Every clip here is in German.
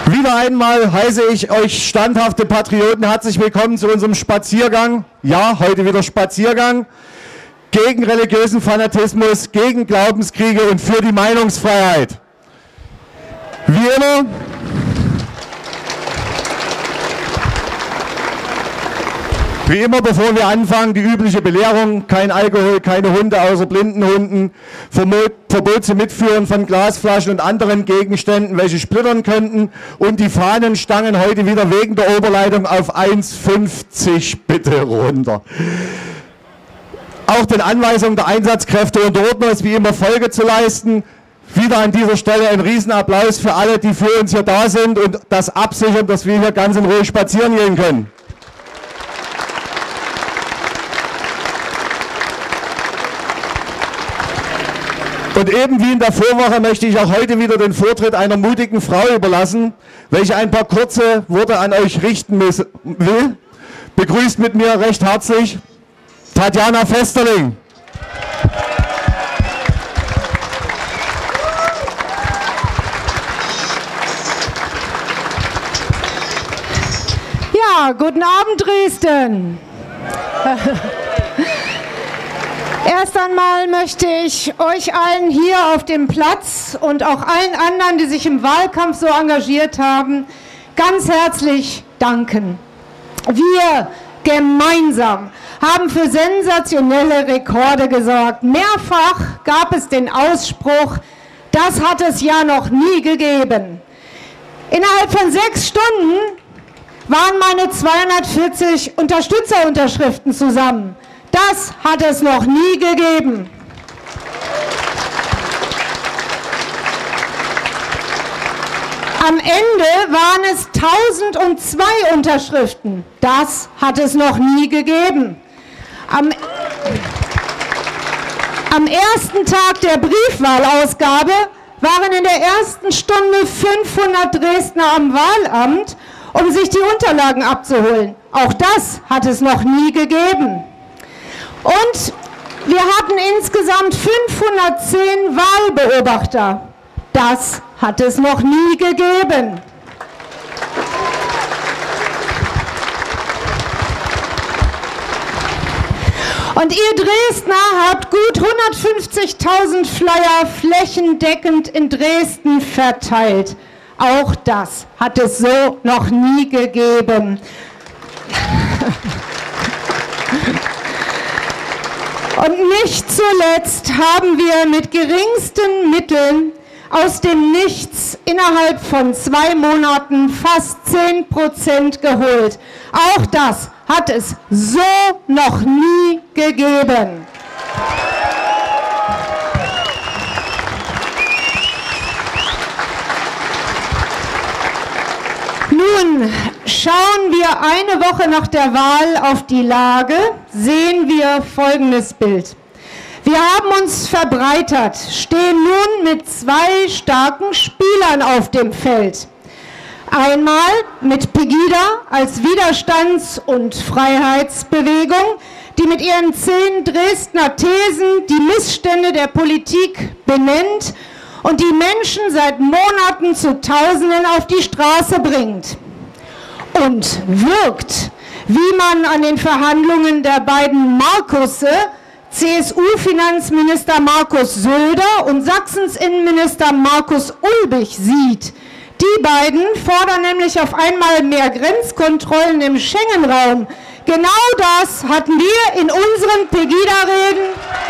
Wieder einmal heiße ich euch standhafte Patrioten herzlich willkommen zu unserem Spaziergang. Ja, heute wieder Spaziergang gegen religiösen Fanatismus, gegen Glaubenskriege und für die Meinungsfreiheit. Wie immer, bevor wir anfangen, die übliche Belehrung: kein Alkohol, keine Hunde außer blinden Hunden, Verbot zum Mitführen von Glasflaschen und anderen Gegenständen, welche splittern könnten, und die Fahnenstangen heute wieder wegen der Oberleitung auf 1,50 bitte runter. Auch den Anweisungen der Einsatzkräfte und Ordner ist wie immer Folge zu leisten. Wieder an dieser Stelle ein Riesenapplaus für alle, die für uns hier da sind und das absichern, dass wir hier ganz in Ruhe spazieren gehen können. Und eben wie in der Vorwoche möchte ich auch heute wieder den Vortritt einer mutigen Frau überlassen, welche ein paar kurze Worte an euch richten will. Begrüßt mit mir recht herzlich Tatjana Vesterling. Ja, guten Abend Dresden. Erst einmal möchte ich euch allen hier auf dem Platz und auch allen anderen, die sich im Wahlkampf so engagiert haben, ganz herzlich danken. Wir gemeinsam haben für sensationelle Rekorde gesorgt. Mehrfach gab es den Ausspruch, das hat es ja noch nie gegeben. Innerhalb von 6 Stunden waren meine 240 Unterstützerunterschriften zusammen. Das hat es noch nie gegeben. Am Ende waren es 1002 Unterschriften. Das hat es noch nie gegeben. Am ersten Tag der Briefwahlausgabe waren in der ersten Stunde 500 Dresdner am Wahlamt, um sich die Unterlagen abzuholen. Auch das hat es noch nie gegeben. Und wir hatten insgesamt 510 Wahlbeobachter. Das hat es noch nie gegeben. Und ihr Dresdner habt gut 150.000 Flyer flächendeckend in Dresden verteilt. Auch das hat es so noch nie gegeben. Und nicht zuletzt haben wir mit geringsten Mitteln aus dem Nichts innerhalb von 2 Monaten fast 10% geholt. Auch das hat es so noch nie gegeben. Nun schauen wir eine Woche nach der Wahl auf die Lage, sehen wir folgendes Bild. Wir haben uns verbreitert, stehen nun mit 2 starken Spielern auf dem Feld. Einmal mit Pegida als Widerstands- und Freiheitsbewegung, die mit ihren 10 Dresdner Thesen die Missstände der Politik benennt und die Menschen seit Monaten zu Tausenden auf die Straße bringt. Und wirkt, wie man an den Verhandlungen der beiden Markusse, CSU-Finanzminister Markus Söder und Sachsens Innenminister Markus Ulbich sieht. Die beiden fordern nämlich auf einmal mehr Grenzkontrollen im Schengen-Raum. Genau das hatten wir in unseren Pegida-Reden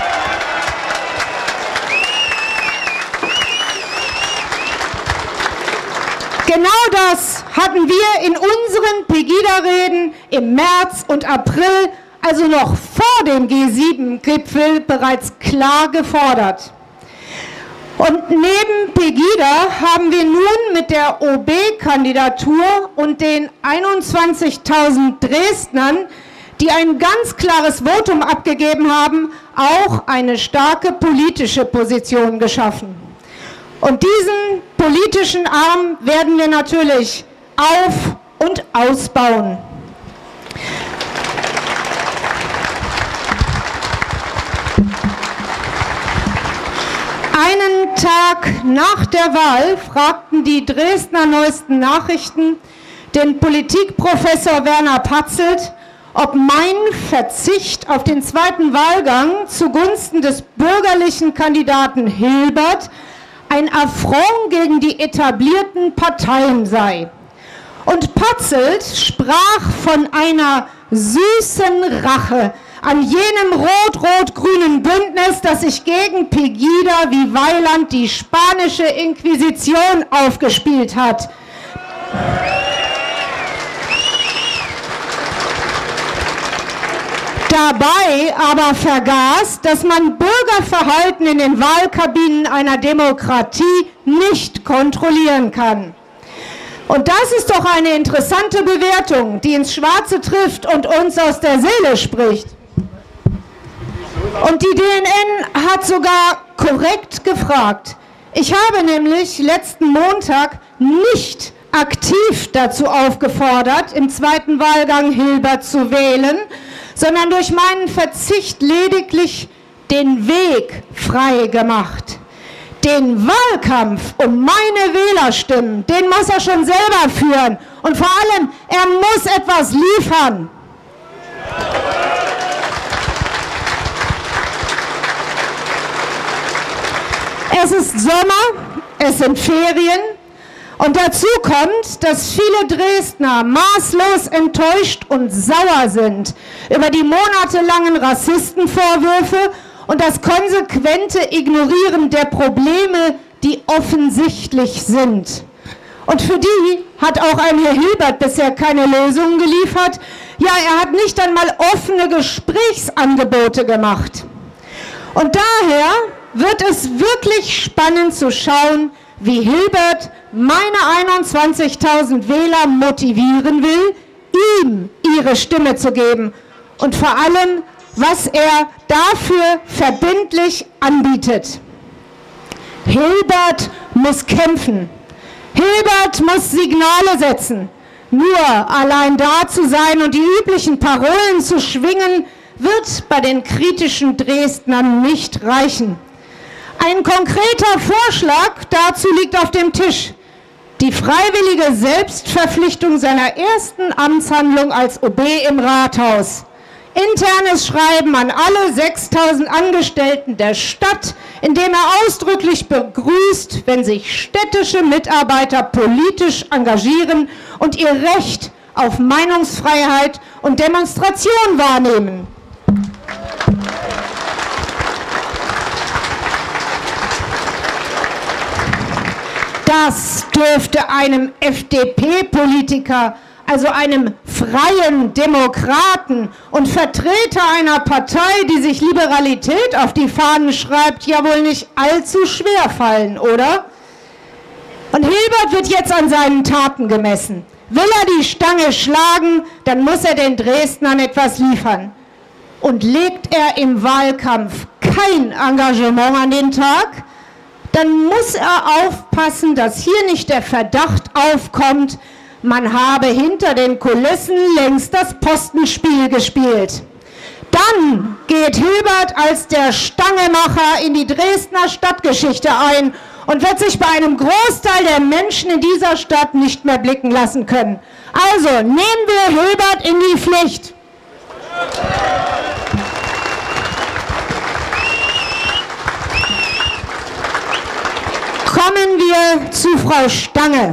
im März und April, also noch vor dem G7-Gipfel, bereits klar gefordert. Und neben Pegida haben wir nun mit der OB-Kandidatur und den 21.000 Dresdnern, die ein ganz klares Votum abgegeben haben, auch eine starke politische Position geschaffen. Und diesen politischen Arm werden wir natürlich auf- und ausbauen. Einen Tag nach der Wahl fragten die Dresdner Neuesten Nachrichten den Politikprofessor Werner Patzelt, ob mein Verzicht auf den zweiten Wahlgang zugunsten des bürgerlichen Kandidaten Hilbert ein Affront gegen die etablierten Parteien sei. Und Patzelt sprach von einer süßen Rache an jenem rot-rot-grünen Bündnis, das sich gegen Pegida wie Weiland die spanische Inquisition aufgespielt hat. Dabei aber vergaß, dass man Bürgerverhalten in den Wahlkabinen einer Demokratie nicht kontrollieren kann. Und das ist doch eine interessante Bewertung, die ins Schwarze trifft und uns aus der Seele spricht. Und die DNN hat sogar korrekt gefragt. Ich habe nämlich letzten Montag nicht aktiv dazu aufgefordert, im zweiten Wahlgang Hilbert zu wählen, sondern durch meinen Verzicht lediglich den Weg frei gemacht. Den Wahlkampf um meine Wählerstimmen, den muss er schon selber führen. Und vor allem, er muss etwas liefern. Es ist Sommer, es sind Ferien. Und dazu kommt, dass viele Dresdner maßlos enttäuscht und sauer sind über die monatelangen Rassistenvorwürfe und das konsequente Ignorieren der Probleme, die offensichtlich sind. Und für die hat auch ein Herr Hilbert bisher keine Lösungen geliefert. Ja, er hat nicht einmal offene Gesprächsangebote gemacht. Und daher wird es wirklich spannend zu schauen, wie Hilbert meine 21.000 Wähler motivieren will, ihm ihre Stimme zu geben und vor allem, was er dafür verbindlich anbietet. Hilbert muss kämpfen. Hilbert muss Signale setzen. Nur allein da zu sein und die üblichen Parolen zu schwingen, wird bei den kritischen Dresdnern nicht reichen. Ein konkreter Vorschlag dazu liegt auf dem Tisch. Die freiwillige Selbstverpflichtung seiner ersten Amtshandlung als OB im Rathaus. Internes Schreiben an alle 6.000 Angestellten der Stadt, in dem er ausdrücklich begrüßt, wenn sich städtische Mitarbeiter politisch engagieren und ihr Recht auf Meinungsfreiheit und Demonstration wahrnehmen. Das dürfte einem FDP-Politiker, also einem freien Demokraten und Vertreter einer Partei, die sich Liberalität auf die Fahnen schreibt, ja wohl nicht allzu schwer fallen, oder? Und Hilbert wird jetzt an seinen Taten gemessen. Will er die Stange schlagen, dann muss er den Dresdnern etwas liefern. Und legt er im Wahlkampf kein Engagement an den Tag, dann muss er aufpassen, dass hier nicht der Verdacht aufkommt, man habe hinter den Kulissen längst das Postenspiel gespielt. Dann geht Hilbert als der Stangemacher in die Dresdner Stadtgeschichte ein und wird sich bei einem Großteil der Menschen in dieser Stadt nicht mehr blicken lassen können. Also nehmen wir Hilbert in die Pflicht. Kommen wir zu Frau Stange.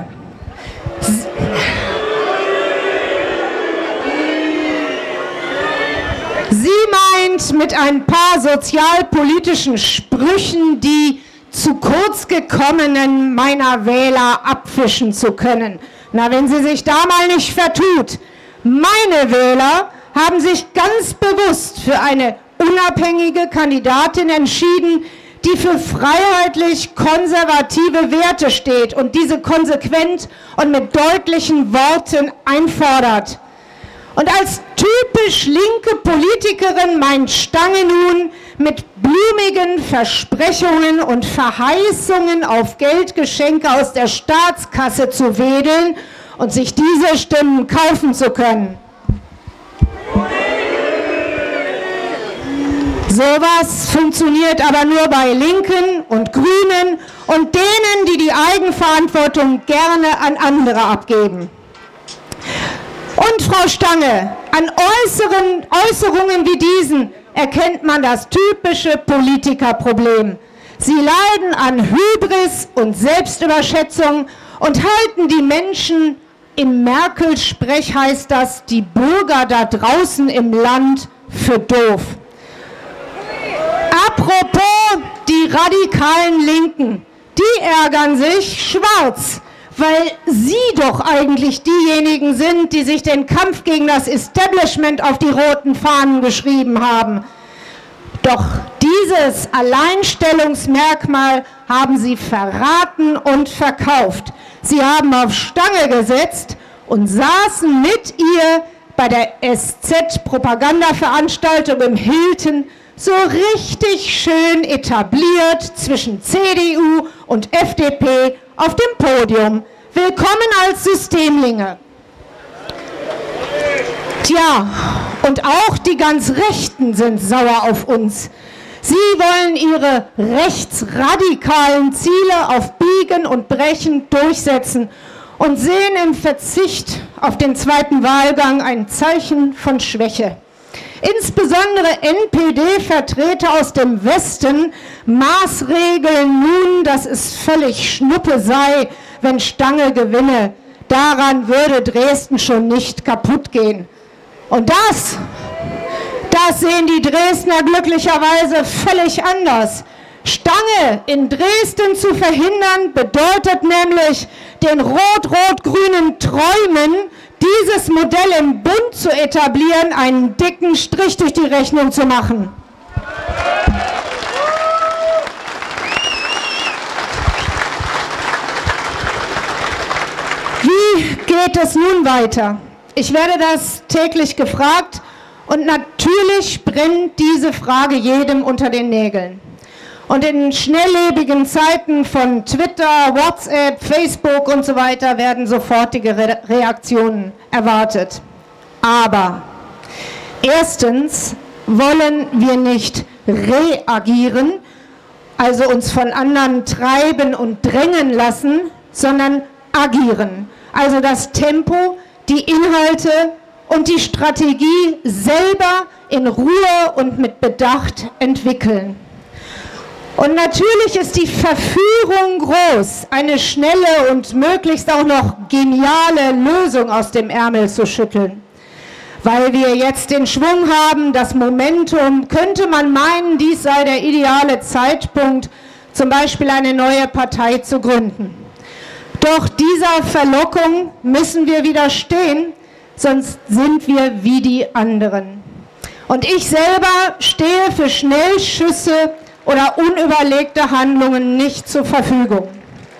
Sie meint mit ein paar sozialpolitischen Sprüchen die zu kurz gekommenen meiner Wähler abfischen zu können. Na, wenn sie sich da mal nicht vertut. Meine Wähler haben sich ganz bewusst für eine unabhängige Kandidatin entschieden, die für freiheitlich-konservative Werte steht und diese konsequent und mit deutlichen Worten einfordert. Und als typisch linke Politikerin meint Stange nun, mit blumigen Versprechungen und Verheißungen auf Geldgeschenke aus der Staatskasse zu wedeln und sich diese Stimmen kaufen zu können. Sowas funktioniert aber nur bei Linken und Grünen und denen, die die Eigenverantwortung gerne an andere abgeben. Und Frau Stange, an Äußerungen wie diesen erkennt man das typische Politikerproblem. Sie leiden an Hybris und Selbstüberschätzung und halten die Menschen, im Merkel-Sprech heißt das, die Bürger da draußen im Land, für doof. Apropos die radikalen Linken, die ärgern sich schwarz, weil sie doch eigentlich diejenigen sind, die sich den Kampf gegen das Establishment auf die roten Fahnen geschrieben haben. Doch dieses Alleinstellungsmerkmal haben sie verraten und verkauft. Sie haben auf Stange gesetzt und saßen mit ihr bei der SZ-Propagandaveranstaltung im Hilton so richtig schön etabliert zwischen CDU und FDP auf dem Podium. Willkommen als Systemlinge. Tja, und auch die ganz Rechten sind sauer auf uns. Sie wollen ihre rechtsradikalen Ziele auf Biegen und Brechen durchsetzen und sehen im Verzicht auf den zweiten Wahlgang ein Zeichen von Schwäche. Insbesondere NPD-Vertreter aus dem Westen maßregeln nun, dass es völlig Schnuppe sei, wenn Stange gewinne. Daran würde Dresden schon nicht kaputt gehen. Und das sehen die Dresdner glücklicherweise völlig anders. Stange in Dresden zu verhindern, bedeutet nämlich, den rot-rot-grünen Träumen, dieses Modell im Bund zu etablieren, einen dicken Strich durch die Rechnung zu machen. Wie geht es nun weiter? Ich werde das täglich gefragt und natürlich brennt diese Frage jedem unter den Nägeln. Und in schnelllebigen Zeiten von Twitter, WhatsApp, Facebook und so weiter werden sofortige Reaktionen erwartet. Aber erstens wollen wir nicht reagieren, also uns von anderen treiben und drängen lassen, sondern agieren. Also das Tempo, die Inhalte und die Strategie selber in Ruhe und mit Bedacht entwickeln. Und natürlich ist die Verführung groß, eine schnelle und möglichst auch noch geniale Lösung aus dem Ärmel zu schütteln. Weil wir jetzt den Schwung haben, das Momentum, könnte man meinen, dies sei der ideale Zeitpunkt, zum Beispiel eine neue Partei zu gründen. Doch dieser Verlockung müssen wir widerstehen, sonst sind wir wie die anderen. Und ich selber stehe für Schnellschüsse oder unüberlegte Handlungen nicht zur Verfügung.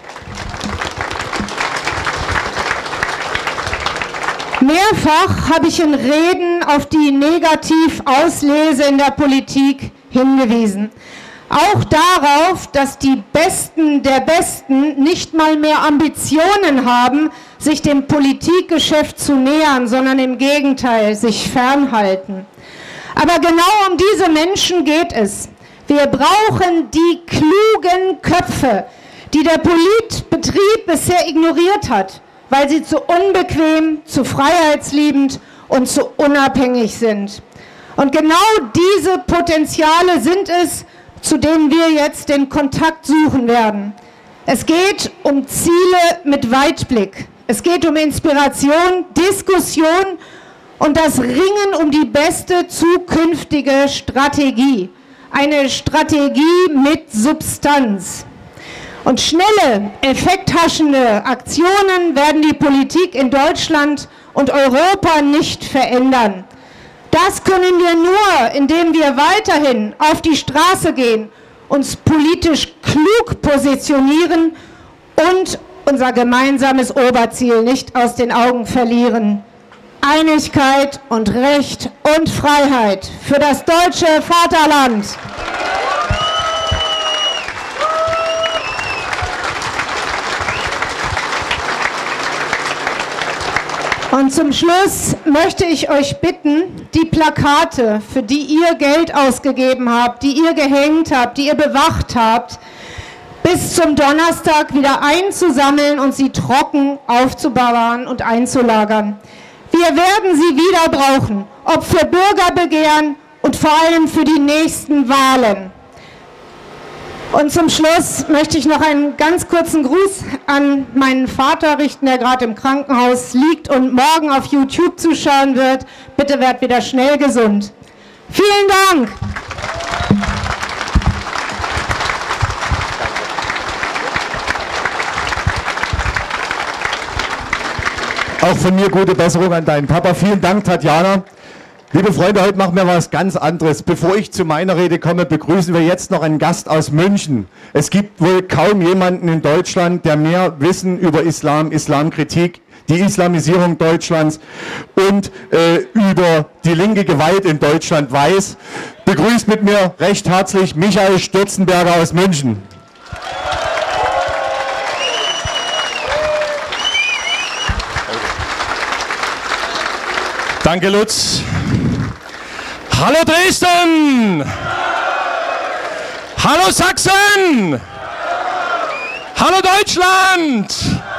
Mehrfach habe ich in Reden auf die Negativauslese in der Politik hingewiesen. Auch darauf, dass die Besten der Besten nicht mal mehr Ambitionen haben, sich dem Politikgeschäft zu nähern, sondern im Gegenteil sich fernhalten. Aber genau um diese Menschen geht es. Wir brauchen die klugen Köpfe, die der Politbetrieb bisher ignoriert hat, weil sie zu unbequem, zu freiheitsliebend und zu unabhängig sind. Und genau diese Potenziale sind es, zu denen wir jetzt den Kontakt suchen werden. Es geht um Ziele mit Weitblick. Es geht um Inspiration, Diskussion und das Ringen um die beste zukünftige Strategie. Eine Strategie mit Substanz. Und schnelle, effekthaschende Aktionen werden die Politik in Deutschland und Europa nicht verändern. Das können wir nur, indem wir weiterhin auf die Straße gehen, uns politisch klug positionieren und unser gemeinsames Oberziel nicht aus den Augen verlieren. Einigkeit und Recht und Freiheit für das deutsche Vaterland. Und zum Schluss möchte ich euch bitten, die Plakate, für die ihr Geld ausgegeben habt, die ihr gehängt habt, die ihr bewacht habt, bis zum Donnerstag wieder einzusammeln und sie trocken aufzubewahren und einzulagern. Wir werden sie wieder brauchen, ob für Bürgerbegehren und vor allem für die nächsten Wahlen. Und zum Schluss möchte ich noch einen ganz kurzen Gruß an meinen Vater richten, der gerade im Krankenhaus liegt und morgen auf YouTube zuschauen wird. Bitte werd wieder schnell gesund. Vielen Dank! Auch von mir gute Besserung an deinen Papa. Vielen Dank, Tatjana. Liebe Freunde, heute machen wir was ganz anderes. Bevor ich zu meiner Rede komme, begrüßen wir jetzt noch einen Gast aus München. Es gibt wohl kaum jemanden in Deutschland, der mehr Wissen über Islam, Islamkritik, die Islamisierung Deutschlands und über die linke Gewalt in Deutschland weiß. Begrüßt mit mir recht herzlich Michael Stürzenberger aus München. Danke, Lutz. Hallo Dresden! Hallo Sachsen! Hallo Deutschland!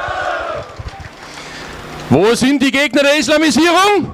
Wo sind die Gegner der Islamisierung?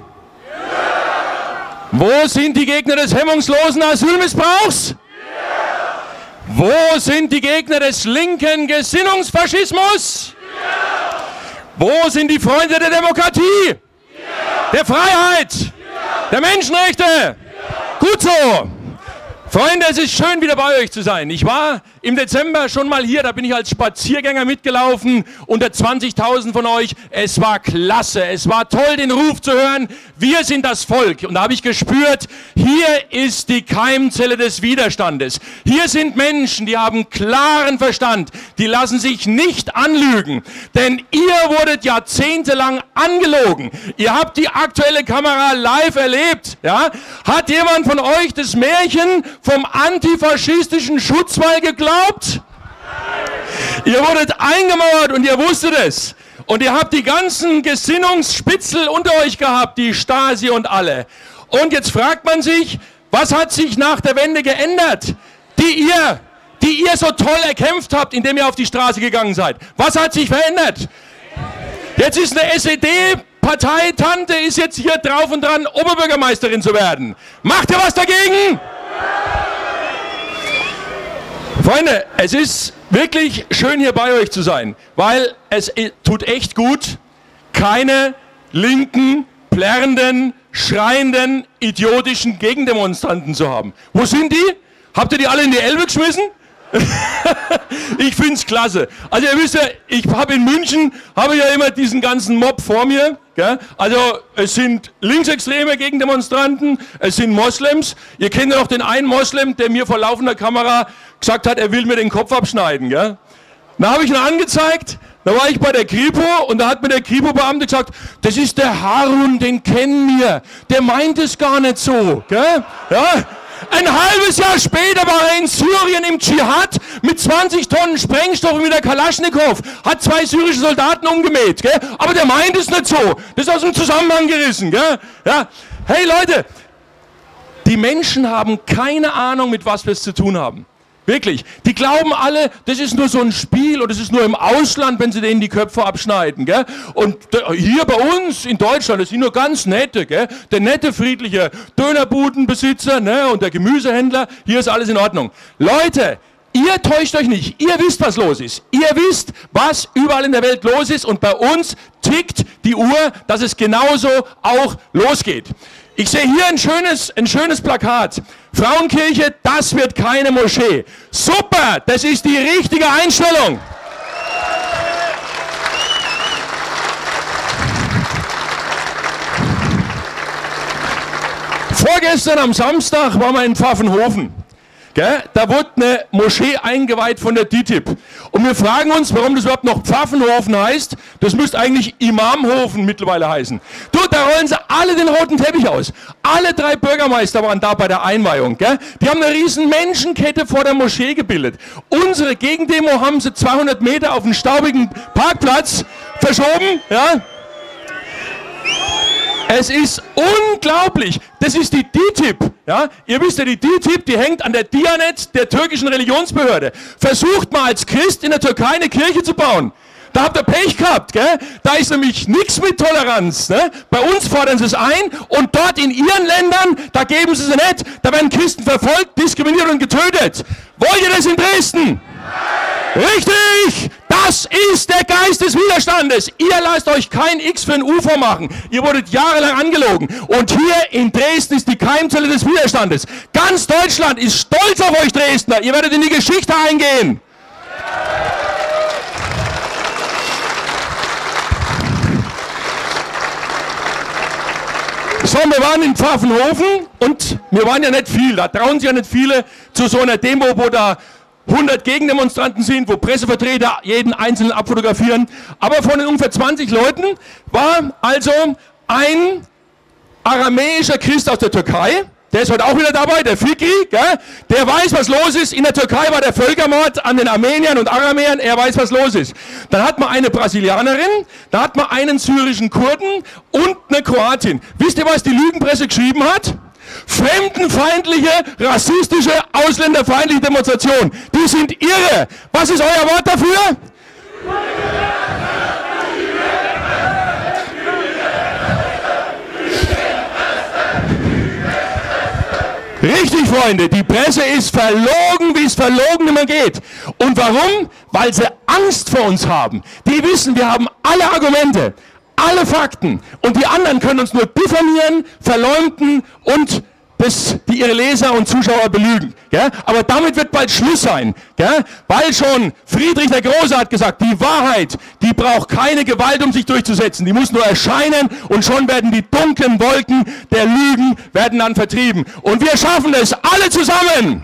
Wo sind die Gegner des hemmungslosen Asylmissbrauchs? Wo sind die Gegner des linken Gesinnungsfaschismus? Wo sind die Freunde der Demokratie? Der Freiheit, der Menschenrechte. Gut so. Freunde, es ist schön, wieder bei euch zu sein. Ich war im Dezember schon mal hier, da bin ich als Spaziergänger mitgelaufen, unter 20.000 von euch. Es war klasse, es war toll, den Ruf zu hören, wir sind das Volk. Und da habe ich gespürt, hier ist die Keimzelle des Widerstandes. Hier sind Menschen, die haben klaren Verstand, die lassen sich nicht anlügen. Denn ihr wurdet jahrzehntelang angelogen. Ihr habt die aktuelle Kamera live erlebt. Ja? Hat jemand von euch das Märchen vom antifaschistischen Schutzwall geglaubt? Ihr wurdet eingemauert und ihr wusstet es. Und ihr habt die ganzen Gesinnungsspitzel unter euch gehabt, die Stasi und alle. Und jetzt fragt man sich, was hat sich nach der Wende geändert, die ihr so toll erkämpft habt, indem ihr auf die Straße gegangen seid? Was hat sich verändert? Jetzt ist eine SED-Parteitante ist jetzt hier drauf und dran, Oberbürgermeisterin zu werden. Macht ihr was dagegen? Freunde, es ist wirklich schön, hier bei euch zu sein, weil es tut echt gut, keine linken, plärrenden, schreienden, idiotischen Gegendemonstranten zu haben. Wo sind die? Habt ihr die alle in die Elbe geschmissen? Ich find's klasse. Also ihr wisst ja, ich habe in München, habe ja immer diesen ganzen Mob vor mir. Gell? Also es sind linksextreme Gegendemonstranten, es sind Moslems. Ihr kennt ja noch den einen Moslem, der mir vor laufender Kamera gesagt hat, er will mir den Kopf abschneiden. Gell? Da habe ich ihn angezeigt, da war ich bei der Kripo und da hat mir der Kripo-Beamte gesagt, das ist der Harun, den kennen wir, der meint es gar nicht so. Gell? Ja? Ein halbes Jahr später war er in Syrien im Dschihad mit 20 Tonnen Sprengstoff mit der Kalaschnikow, hat 2 syrische Soldaten umgemäht, gell? Aber der meint es nicht so, das ist aus dem Zusammenhang gerissen. Gell? Ja? Hey Leute, die Menschen haben keine Ahnung, mit was wir es zu tun haben. Wirklich. Die glauben alle, das ist nur so ein Spiel oder das ist nur im Ausland, wenn sie denen die Köpfe abschneiden. Gell? Und hier bei uns in Deutschland, das sind nur ganz nette. Gell? Der nette, friedliche Dönerbudenbesitzer, ne? Und der Gemüsehändler, hier ist alles in Ordnung. Leute, ihr täuscht euch nicht. Ihr wisst, was los ist. Ihr wisst, was überall in der Welt los ist. Und bei uns tickt die Uhr, dass es genauso auch losgeht. Ich sehe hier ein schönes Plakat. Frauenkirche, das wird keine Moschee. Super, das ist die richtige Einstellung. Vorgestern am Samstag waren wir in Pfaffenhofen. Gell? Da wurde eine Moschee eingeweiht von der DITIB. Und wir fragen uns, warum das überhaupt noch Pfaffenhofen heißt. Das müsste eigentlich Imamhofen mittlerweile heißen. Du, da rollen sie alle den roten Teppich aus. Alle 3 Bürgermeister waren da bei der Einweihung. Gell? Die haben eine riesen Menschenkette vor der Moschee gebildet. Unsere Gegendemo haben sie 200 Meter auf einen staubigen Parkplatz verschoben. Ja? Es ist unglaublich. Das ist die DİTİB. Ja? Ihr wisst ja, die DİTİB, die hängt an der Diyanet, der türkischen Religionsbehörde. Versucht mal als Christ in der Türkei eine Kirche zu bauen. Da habt ihr Pech gehabt, gell? Da ist nämlich nichts mit Toleranz. Ne? Bei uns fordern sie es ein und dort in ihren Ländern, da geben sie es nicht. Da werden Christen verfolgt, diskriminiert und getötet. Wollt ihr das in Dresden? Richtig! Das ist der Geist des Widerstandes. Ihr lasst euch kein X für ein U vormachen. Ihr wurdet jahrelang angelogen. Und hier in Dresden ist die Keimzelle des Widerstandes. Ganz Deutschland ist stolz auf euch Dresdner. Ihr werdet in die Geschichte eingehen. So, wir waren in Pfaffenhofen und wir waren ja nicht viel. Da trauen sich ja nicht viele zu so einer Demo, wo da 100 Gegendemonstranten sind, wo Pressevertreter jeden Einzelnen abfotografieren. Aber von den ungefähr 20 Leuten war also ein aramäischer Christ aus der Türkei. Der ist heute auch wieder dabei, der Fikri, gell? Der weiß, was los ist. In der Türkei war der Völkermord an den Armeniern und Aramäern, er weiß, was los ist. Dann hat man eine Brasilianerin, da hat man einen syrischen Kurden und eine Kroatin. Wisst ihr, was die Lügenpresse geschrieben hat? Fremdenfeindliche, rassistische, ausländerfeindliche Demonstration. Die sind irre. Was ist euer Wort dafür? Richtig, Freunde, die Presse ist verlogen, wie es verlogen immer geht. Und warum? Weil sie Angst vor uns haben. Die wissen, wir haben alle Argumente, alle Fakten. Und die anderen können uns nur diffamieren, verleumden und die ihre Leser und Zuschauer belügen. Gell? Aber damit wird bald Schluss sein. Gell? Weil schon Friedrich der Große hat gesagt, die Wahrheit, die braucht keine Gewalt, um sich durchzusetzen. Die muss nur erscheinen und schon werden die dunklen Wolken der Lügen werden dann vertrieben. Und wir schaffen es alle zusammen.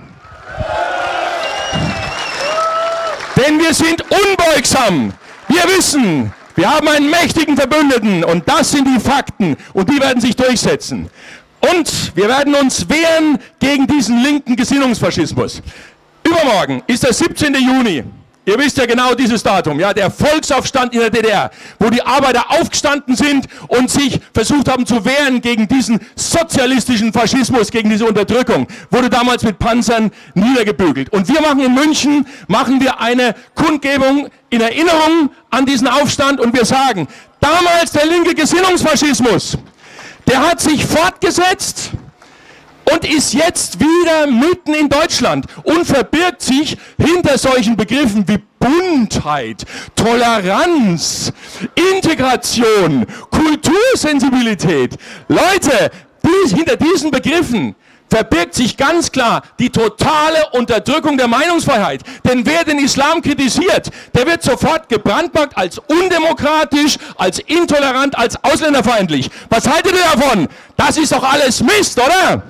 Denn wir sind unbeugsam. Wir wissen, wir haben einen mächtigen Verbündeten und das sind die Fakten und die werden sich durchsetzen. Und wir werden uns wehren gegen diesen linken Gesinnungsfaschismus. Übermorgen ist der 17. Juni. Ihr wisst ja genau dieses Datum, ja, der Volksaufstand in der DDR, wo die Arbeiter aufgestanden sind und sich versucht haben zu wehren gegen diesen sozialistischen Faschismus, gegen diese Unterdrückung, wurde damals mit Panzern niedergebügelt. Und wir machen in München, eine Kundgebung in Erinnerung an diesen Aufstand und wir sagen, damals der linke Gesinnungsfaschismus, der hat sich fortgesetzt und ist jetzt wieder mitten in Deutschland und verbirgt sich hinter solchen Begriffen wie Buntheit, Toleranz, Integration, Kultursensibilität. Leute, hinter diesen Begriffen verbirgt sich ganz klar die totale Unterdrückung der Meinungsfreiheit. Denn wer den Islam kritisiert, der wird sofort gebrandmarkt als undemokratisch, als intolerant, als ausländerfeindlich. Was haltet ihr davon? Das ist doch alles Mist, oder?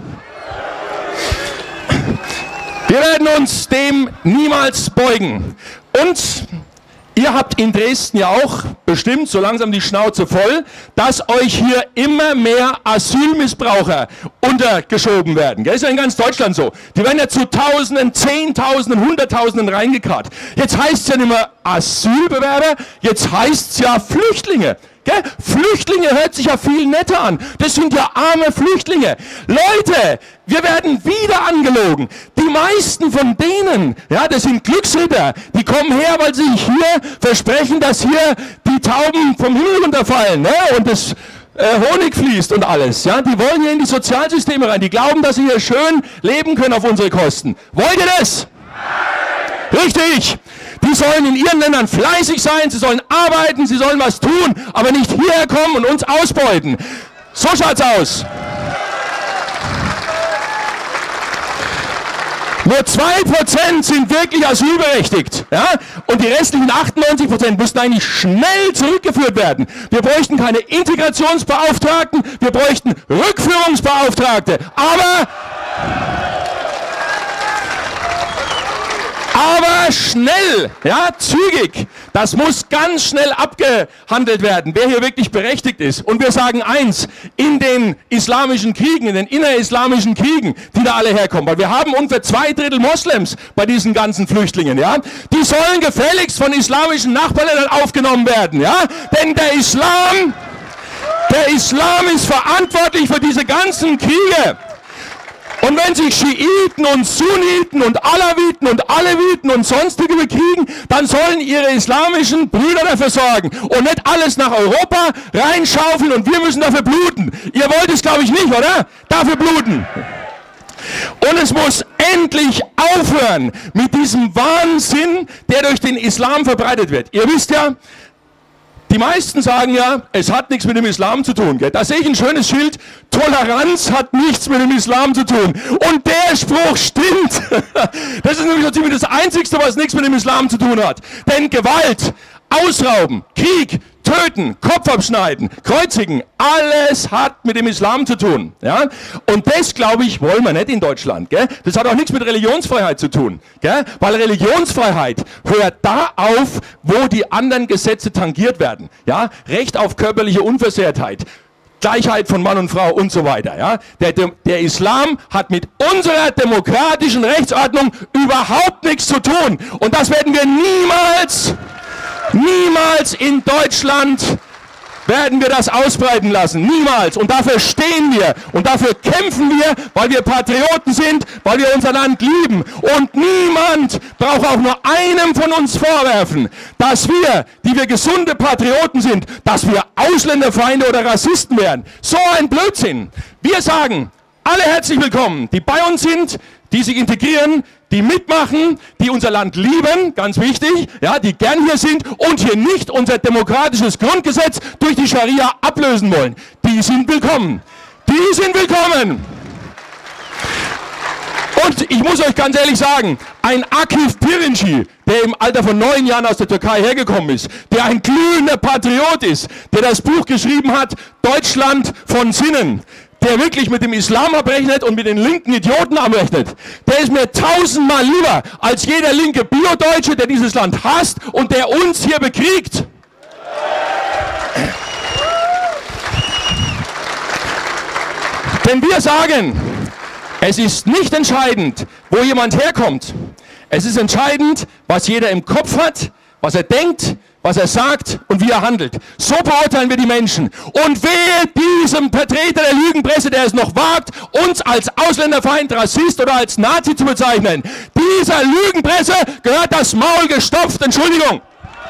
Wir werden uns dem niemals beugen. Und ihr habt in Dresden ja auch bestimmt so langsam die Schnauze voll, dass euch hier immer mehr Asylmissbraucher untergeschoben werden. Das ist ja in ganz Deutschland so. Die werden ja zu Tausenden, Zehntausenden, Hunderttausenden reingekarrt. Jetzt heißt es ja nicht mehr Asylbewerber, jetzt heißt es ja Flüchtlinge. Gell? Flüchtlinge hört sich ja viel netter an. Das sind ja arme Flüchtlinge. Leute, wir werden wieder angelogen. Die meisten von denen, ja, das sind Glücksritter. Die kommen her, weil sie hier versprechen, dass hier die Tauben vom Himmel runterfallen, ne? Und das Honig fließt und alles. Ja? Die wollen hier in die Sozialsysteme rein. Die glauben, dass sie hier schön leben können auf unsere Kosten. Wollt ihr das? Richtig. Die sollen in ihren Ländern fleißig sein, sie sollen arbeiten, sie sollen was tun, aber nicht hierher kommen und uns ausbeuten. So schaut's aus. Nur 2% sind wirklich asylberechtigt. Ja? Und die restlichen 98% müssten eigentlich schnell zurückgeführt werden. Wir bräuchten keine Integrationsbeauftragten, wir bräuchten Rückführungsbeauftragte. Aber schnell, ja, zügig. Das muss ganz schnell abgehandelt werden, wer hier wirklich berechtigt ist. Und wir sagen eins, in den islamischen Kriegen, in den innerislamischen Kriegen, die da alle herkommen, weil wir haben ungefähr 2/3 Moslems bei diesen ganzen Flüchtlingen, ja, die sollen gefälligst von islamischen Nachbarländern aufgenommen werden, ja, denn der Islam Der Islam ist verantwortlich für diese ganzen Kriege. Und wenn sich Schiiten und Sunniten und Alawiten und Aleviten und sonstige bekriegen, dann sollen ihre islamischen Brüder dafür sorgen und nicht alles nach Europa reinschaufeln und wir müssen dafür bluten. Ihr wollt es, glaube ich, nicht, oder? Dafür bluten. Und es muss endlich aufhören mit diesem Wahnsinn, der durch den Islam verbreitet wird. Ihr wisst ja, die meisten sagen ja, es hat nichts mit dem Islam zu tun. Gell? Da sehe ich ein schönes Schild, Toleranz hat nichts mit dem Islam zu tun. Und der Spruch stimmt. Das ist nämlich so ziemlich das Einzigste, was nichts mit dem Islam zu tun hat. Denn Gewalt, Ausrauben, Krieg, Töten, Kopf abschneiden, kreuzigen, alles hat mit dem Islam zu tun. Ja? Und das, glaube ich, wollen wir nicht in Deutschland. Gell? Das hat auch nichts mit Religionsfreiheit zu tun. Gell? Weil Religionsfreiheit hört da auf, wo die anderen Gesetze tangiert werden. Ja? Recht auf körperliche Unversehrtheit, Gleichheit von Mann und Frau und so weiter. Ja? Der Islam hat mit unserer demokratischen Rechtsordnung überhaupt nichts zu tun. Und das werden wir niemals in Deutschland werden wir das ausbreiten lassen. Niemals. Und dafür stehen wir. Und dafür kämpfen wir, weil wir Patrioten sind, weil wir unser Land lieben. Und niemand braucht auch nur einem von uns vorwerfen, dass wir, die wir gesunde Patrioten sind, dass wir Ausländerfeinde oder Rassisten wären. So ein Blödsinn. Wir sagen, alle herzlich willkommen, die bei uns sind, die sich integrieren, die mitmachen, die unser Land lieben, ganz wichtig, ja, die gern hier sind und hier nicht unser demokratisches Grundgesetz durch die Scharia ablösen wollen. Die sind willkommen. Die sind willkommen. Und ich muss euch ganz ehrlich sagen, ein Akif Pirinci, der im Alter von 9 Jahren aus der Türkei hergekommen ist, der ein glühender Patriot ist, der das Buch geschrieben hat, Deutschland von Sinnen, der wirklich mit dem Islam abrechnet und mit den linken Idioten abrechnet, der ist mir 1000-mal lieber als jeder linke Bio-Deutsche, der dieses Land hasst und der uns hier bekriegt. Denn wir sagen, es ist nicht entscheidend, wo jemand herkommt. Es ist entscheidend, was jeder im Kopf hat, was er denkt, was er sagt und wie er handelt. So beurteilen wir die Menschen. Und wehe diesem Vertreter der Lügenpresse, der es noch wagt, uns als Ausländerfeind, Rassist oder als Nazi zu bezeichnen. Dieser Lügenpresse gehört das Maul gestopft. Entschuldigung.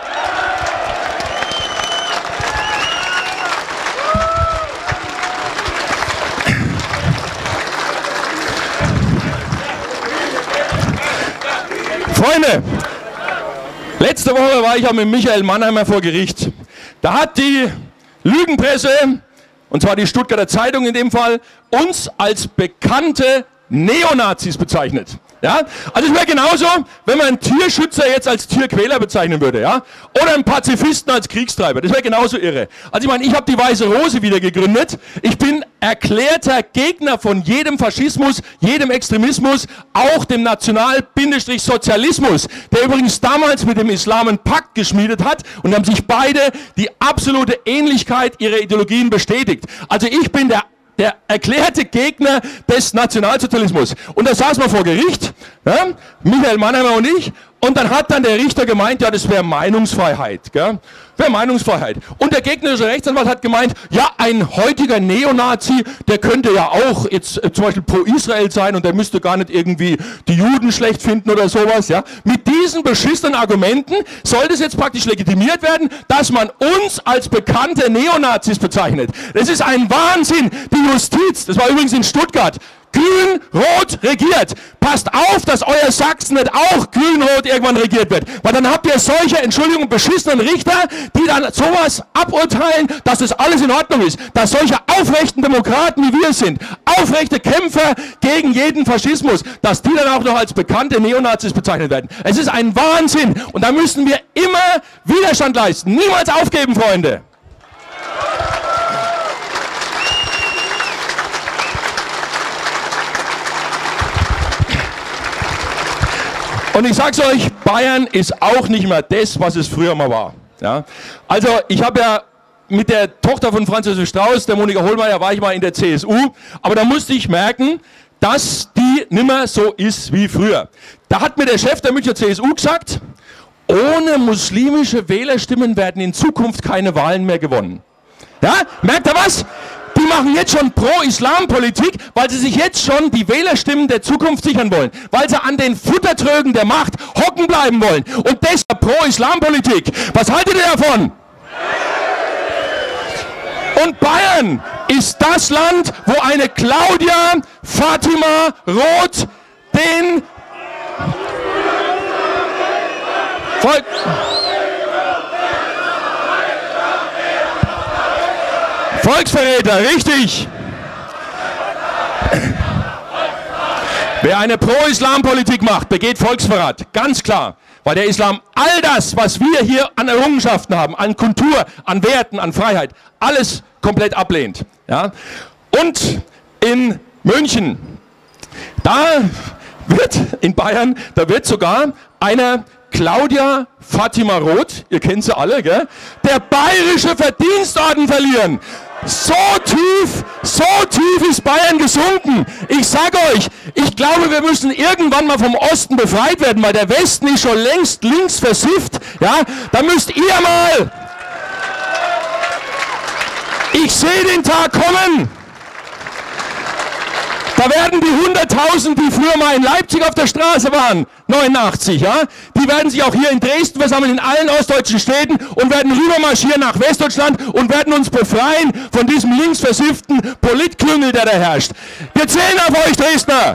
Freunde, letzte Woche war ich auch mit Michael Mannheimer vor Gericht. Da hat die Lügenpresse, und zwar die Stuttgarter Zeitung in dem Fall, uns als bekannte Neonazis bezeichnet. Ja? Also es wäre genauso, wenn man einen Tierschützer jetzt als Tierquäler bezeichnen würde, ja? Oder einen Pazifisten als Kriegstreiber. Das wäre genauso irre. Also ich meine, ich habe die Weiße Rose wieder gegründet. Ich bin erklärter Gegner von jedem Faschismus, jedem Extremismus, auch dem National-Sozialismus, der übrigens damals mit dem Islam einen Pakt geschmiedet hat und haben sich beide die absolute Ähnlichkeit ihrer Ideologien bestätigt. Also ich bin der erklärte Gegner des Nationalsozialismus. Und da saß man vor Gericht, ja, Michael Mannheimer und ich, und dann hat dann der Richter gemeint, ja, das wäre Meinungsfreiheit. Gell? Wäre Meinungsfreiheit. Und der gegnerische Rechtsanwalt hat gemeint, ja, ein heutiger Neonazi, der könnte ja auch jetzt zum Beispiel pro Israel sein und der müsste gar nicht irgendwie die Juden schlecht finden oder sowas. Ja? Mit diesen beschissenen Argumenten soll das jetzt praktisch legitimiert werden, dass man uns als bekannte Neonazis bezeichnet. Das ist ein Wahnsinn. Die Justiz, das war übrigens in Stuttgart, grün-rot regiert. Passt auf, dass euer Sachsen nicht auch grün-rot irgendwann regiert wird. Weil dann habt ihr solche, Entschuldigung, beschissenen Richter, die dann sowas aburteilen, dass das alles in Ordnung ist. Dass solche aufrechten Demokraten, wie wir sind, aufrechte Kämpfer gegen jeden Faschismus, dass die dann auch noch als bekannte Neonazis bezeichnet werden. Es ist ein Wahnsinn. Und da müssen wir immer Widerstand leisten. Niemals aufgeben, Freunde. Und ich sag's euch, Bayern ist auch nicht mehr das, was es früher mal war. Ja? Also ich habe ja mit der Tochter von Franz Josef Strauß, der Monika Hohlmeier, war ich mal in der CSU, aber da musste ich merken, dass die nimmer so ist wie früher. Da hat mir der Chef der Münchner CSU gesagt, ohne muslimische Wählerstimmen werden in Zukunft keine Wahlen mehr gewonnen. Ja, merkt ihr was? Die machen jetzt schon Pro-Islam-Politik, weil sie sich jetzt schon die Wählerstimmen der Zukunft sichern wollen. Weil sie an den Futtertrögen der Macht hocken bleiben wollen. Und deshalb Pro-Islam-Politik. Was haltet ihr davon? Und Bayern ist das Land, wo eine Claudia Fatima Roth den Volksverräter, richtig. Wer eine Pro-Islam-Politik macht, begeht Volksverrat, ganz klar. Weil der Islam all das, was wir hier an Errungenschaften haben, an Kultur, an Werten, an Freiheit, alles komplett ablehnt. Ja? Und in München, in Bayern, da wird sogar eine Claudia Fatima Roth, ihr kennt sie alle, gell? Der bayerische Verdienstorden verlieren. So tief ist Bayern gesunken. Ich sage euch, ich glaube, wir müssen irgendwann mal vom Osten befreit werden, weil der Westen ist schon längst links versifft. Ja, da müsst ihr mal. Ich sehe den Tag kommen. Da werden die 100.000, die früher mal in Leipzig auf der Straße waren, 89, ja, die werden sich auch hier in Dresden versammeln, in allen ostdeutschen Städten und werden rübermarschieren nach Westdeutschland und werden uns befreien von diesem linksversifften Politklüngel, der da herrscht. Wir zählen auf euch, Dresdner!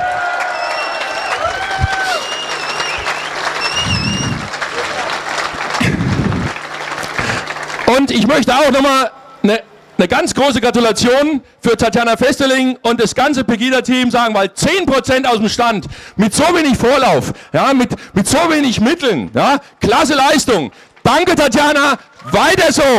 Und ich möchte auch nochmal eine ganz große Gratulation für Tatjana Vesterling und das ganze Pegida-Team sagen, weil 10% aus dem Stand, mit so wenig Vorlauf, ja, mit so wenig Mitteln, ja, klasse Leistung. Danke Tatjana, weiter so.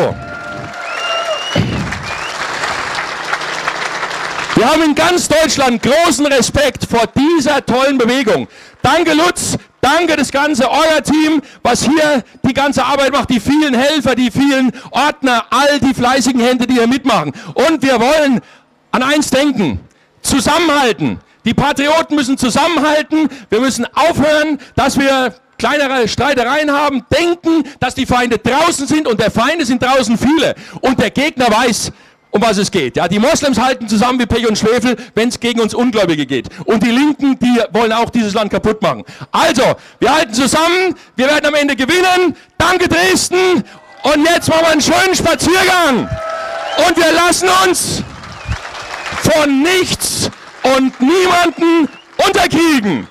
Wir haben in ganz Deutschland großen Respekt vor dieser tollen Bewegung. Danke Lutz, danke das ganze Orga-Team, was hier die ganze Arbeit macht, die vielen Helfer, die vielen Ordner, all die fleißigen Hände, die hier mitmachen. Und wir wollen an eins denken, zusammenhalten. Die Patrioten müssen zusammenhalten, wir müssen aufhören, dass wir kleinere Streitereien haben, denken, dass die Feinde draußen sind und der Feinde sind draußen viele. Und der Gegner weiß, um was es geht. Ja, die Moslems halten zusammen wie Pech und Schwefel, wenn es gegen uns Ungläubige geht. Und die Linken, die wollen auch dieses Land kaputt machen. Also, wir halten zusammen, wir werden am Ende gewinnen. Danke Dresden. Und jetzt machen wir einen schönen Spaziergang. Und wir lassen uns von nichts und niemanden unterkriegen.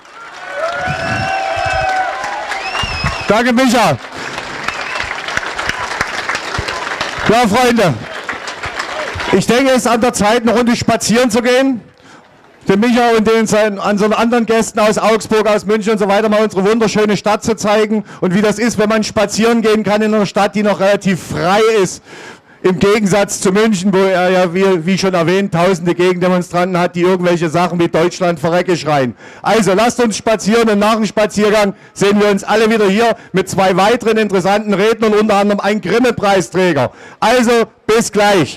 Danke, Micha. Ja, Freunde. Ich denke, es ist an der Zeit, eine Runde spazieren zu gehen. Dem Micha und den anderen Gästen aus Augsburg, aus München und so weiter mal unsere wunderschöne Stadt zu zeigen und wie das ist, wenn man spazieren gehen kann in einer Stadt, die noch relativ frei ist. Im Gegensatz zu München, wo er ja, wie schon erwähnt, tausende Gegendemonstranten hat, die irgendwelche Sachen wie Deutschland verrecke schreien. Also lasst uns spazieren und nach dem Spaziergang sehen wir uns alle wieder hier mit 2 weiteren interessanten Rednern, unter anderem ein Grimme-Preisträger. Also bis gleich.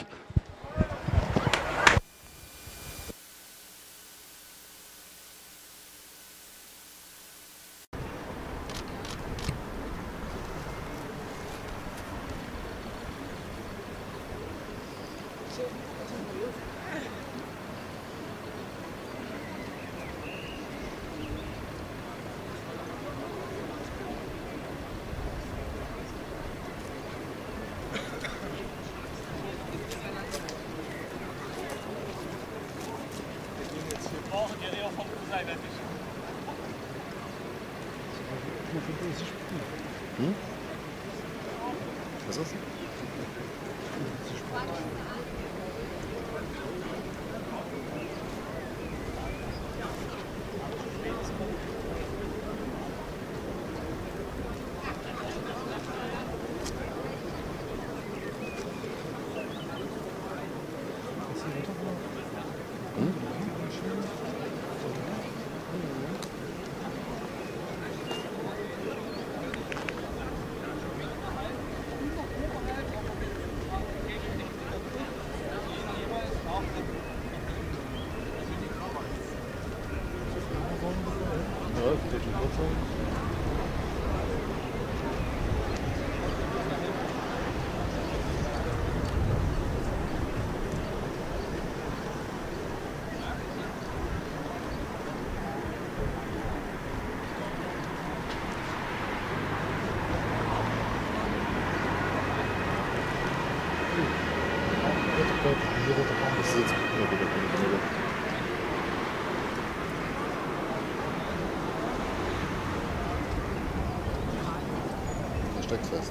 steckt fest.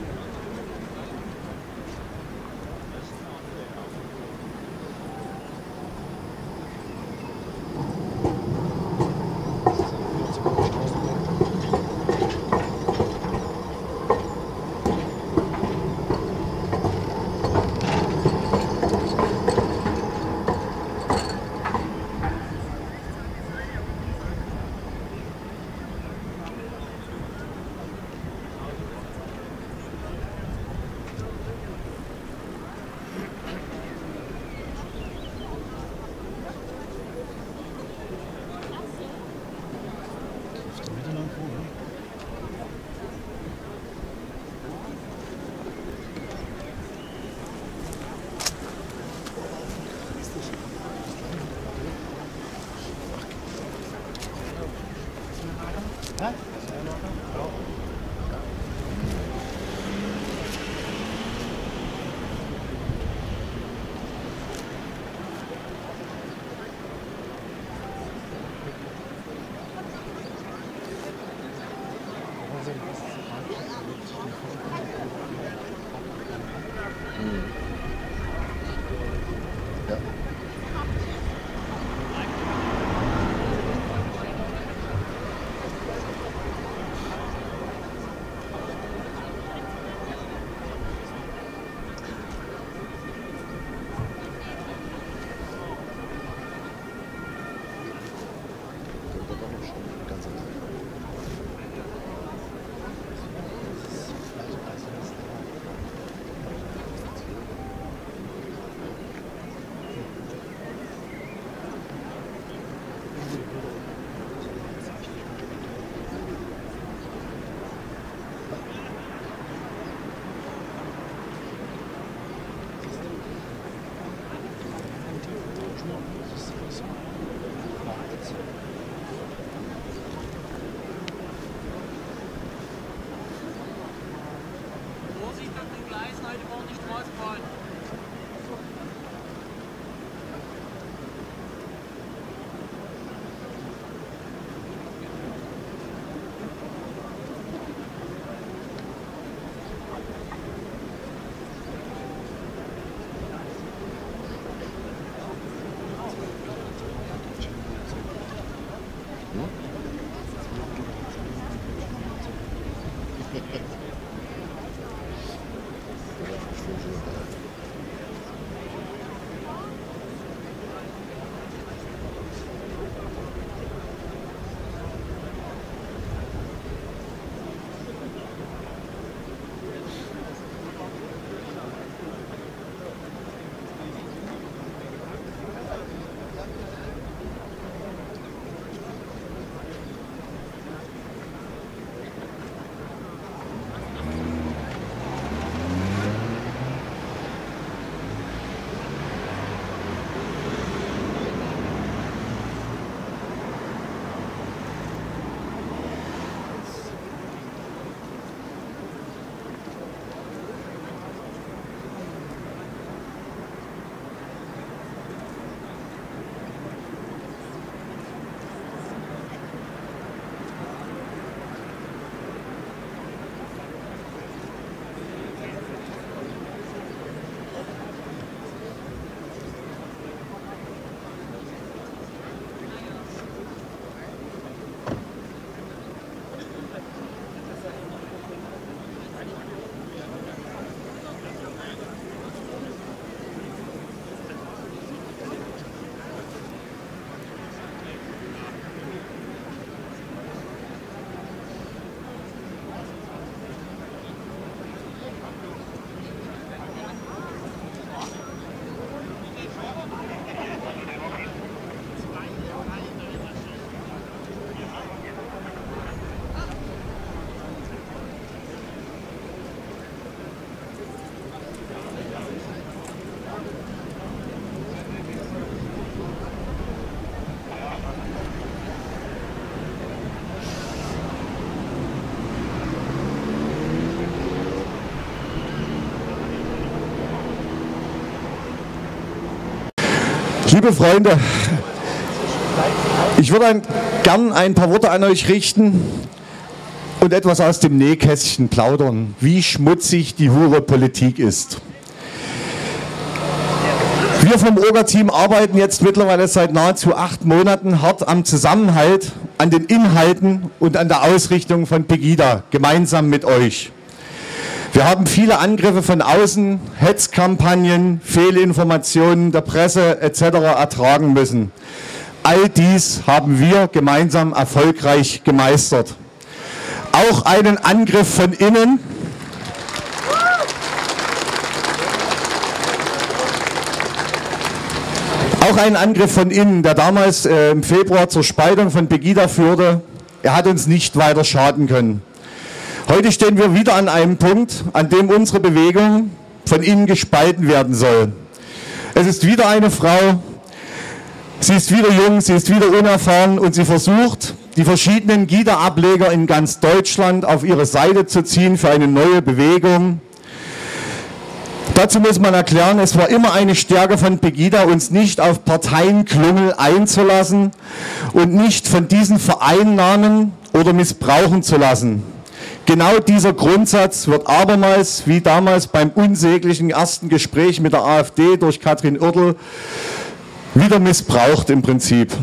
Ja. Vorsicht auf den Gleisen, heute wollen die Straße fahren. Liebe Freunde, ich würde gern ein paar Worte an euch richten. und etwas aus dem Nähkästchen plaudern, wie schmutzig die Hure-Politik ist. Wir vom OGA-Team arbeiten jetzt mittlerweile seit nahezu 8 Monaten hart am Zusammenhalt, an den Inhalten und an der Ausrichtung von Pegida, gemeinsam mit euch. Wir haben viele Angriffe von außen, Hetzkampagnen, Fehlinformationen der Presse etc. ertragen müssen. All dies haben wir gemeinsam erfolgreich gemeistert. Auch einen Angriff von innen. Auch ein Angriff von innen, der damals im Februar zur Spaltung von Pegida führte, er hat uns nicht weiter schaden können. Heute stehen wir wieder an einem Punkt, an dem unsere Bewegung von innen gespalten werden soll. Es ist wieder eine Frau, sie ist wieder jung, sie ist wieder unerfahren und sie versucht, die verschiedenen GIDA-Ableger in ganz Deutschland auf ihre Seite zu ziehen für eine neue Bewegung. Dazu muss man erklären, es war immer eine Stärke von Pegida, uns nicht auf Parteienklüngel einzulassen und nicht von diesen vereinnahmen oder missbrauchen zu lassen. Genau dieser Grundsatz wird abermals, wie damals beim unsäglichen ersten Gespräch mit der AfD durch Katrin Oertel, wieder missbraucht im Prinzip.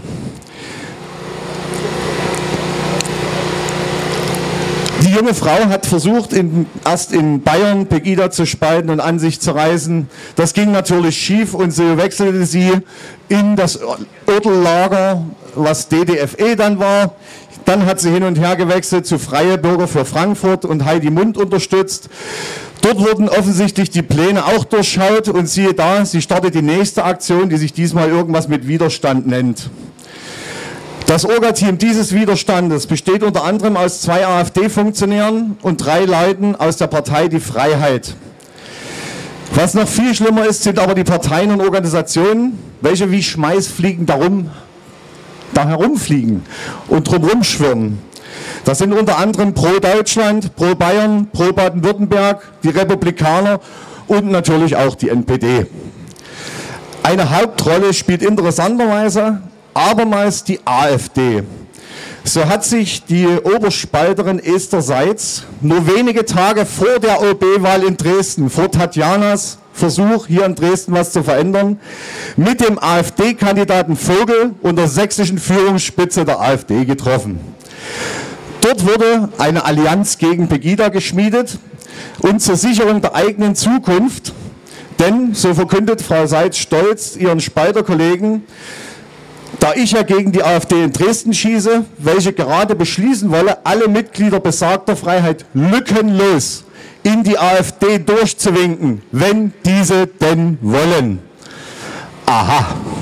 Die junge Frau hat versucht, erst in Bayern Pegida zu spalten und an sich zu reißen. Das ging natürlich schief und so wechselte sie in das Oertel-Lager, was DDFE dann war. Dann hat sie hin und her gewechselt zu Freie Bürger für Frankfurt und Heidi Mund unterstützt. Dort wurden offensichtlich die Pläne auch durchschaut und siehe da, sie startet die nächste Aktion, die sich diesmal irgendwas mit Widerstand nennt. Das Orga-Team dieses Widerstandes besteht unter anderem aus 2 AfD-Funktionären und 3 Leuten aus der Partei Die Freiheit. Was noch viel schlimmer ist, sind aber die Parteien und Organisationen, welche wie Schmeißfliegen da herumfliegen und drumherum schwirren. Das sind unter anderem Pro Deutschland, Pro Bayern, Pro Baden-Württemberg, die Republikaner und natürlich auch die NPD. Eine Hauptrolle spielt interessanterweise abermals die AfD. So hat sich die Oberspalterin Esther Seitz nur wenige Tage vor der OB-Wahl in Dresden, vor Tatjanas Versuch, hier in Dresden was zu verändern, mit dem AfD-Kandidaten Vogel und der sächsischen Führungsspitze der AfD getroffen. Dort wurde eine Allianz gegen Pegida geschmiedet und zur Sicherung der eigenen Zukunft, denn, so verkündet Frau Seitz stolz ihren Spalterkollegen, da ich ja gegen die AfD in Dresden schieße, welche gerade beschließen wolle, alle Mitglieder besagter Freiheit lückenlos in die AfD durchzuwinken, wenn diese denn wollen. Aha.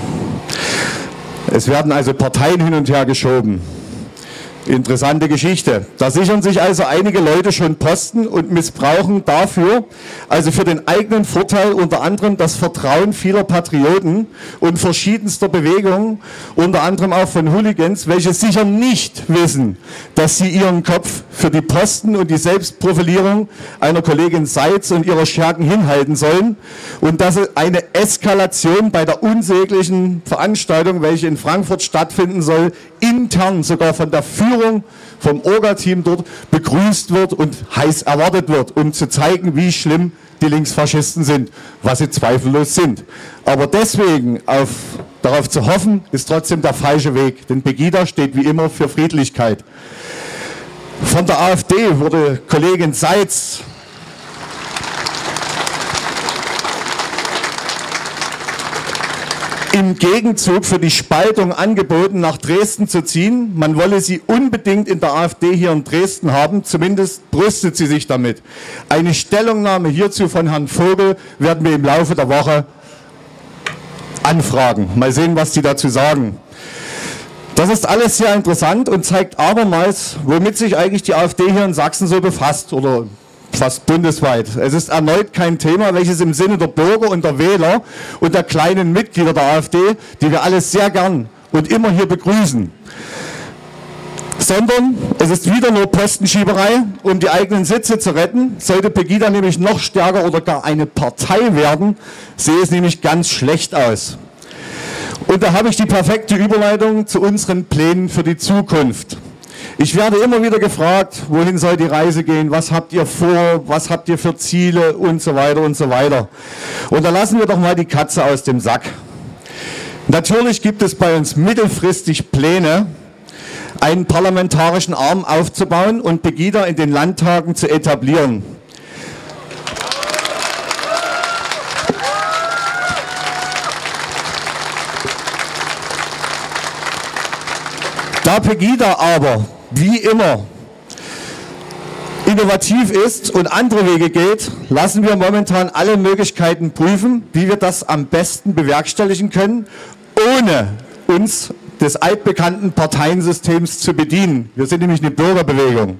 Es werden also Parteien hin und her geschoben. Interessante Geschichte. Da sichern sich also einige Leute schon Posten und missbrauchen dafür, also für den eigenen Vorteil, unter anderem das Vertrauen vieler Patrioten und verschiedenster Bewegungen, unter anderem auch von Hooligans, welche sicher nicht wissen, dass sie ihren Kopf für die Posten und die Selbstprofilierung einer Kollegin Seitz und ihrer Schergen hinhalten sollen und dass eine Eskalation bei der unsäglichen Veranstaltung, welche in Frankfurt stattfinden soll, intern sogar von der Führung vom Orga-Team dort begrüßt wird und heiß erwartet wird, um zu zeigen, wie schlimm die Linksfaschisten sind, was sie zweifellos sind. Aber deswegen darauf zu hoffen, ist trotzdem der falsche Weg, denn Pegida steht wie immer für Friedlichkeit. Von der AfD wurde Kollegin Seitz im Gegenzug für die Spaltung angeboten, nach Dresden zu ziehen. Man wolle sie unbedingt in der AfD hier in Dresden haben, zumindest brüstet sie sich damit. Eine Stellungnahme hierzu von Herrn Vogel werden wir im Laufe der Woche anfragen. Mal sehen, was die dazu sagen. Das ist alles sehr interessant und zeigt abermals, womit sich eigentlich die AfD hier in Sachsen so befasst oder fast bundesweit. Es ist erneut kein Thema, welches im Sinne der Bürger und der Wähler und der kleinen Mitglieder der AfD, die wir alle sehr gern und immer hier begrüßen, sondern es ist wieder nur Postenschieberei, um die eigenen Sitze zu retten. Sollte Pegida nämlich noch stärker oder gar eine Partei werden, sehe es nämlich ganz schlecht aus. Und da habe ich die perfekte Überleitung zu unseren Plänen für die Zukunft. Ich werde immer wieder gefragt, wohin soll die Reise gehen, was habt ihr vor, was habt ihr für Ziele und so weiter und so weiter. Und da lassen wir doch mal die Katze aus dem Sack. Natürlich gibt es bei uns mittelfristig Pläne, einen parlamentarischen Arm aufzubauen und Pegida in den Landtagen zu etablieren. Da Pegida aber, wie immer, innovativ ist und andere Wege geht, lassen wir momentan alle Möglichkeiten prüfen, wie wir das am besten bewerkstelligen können, ohne uns des altbekannten Parteiensystems zu bedienen. Wir sind nämlich eine Bürgerbewegung.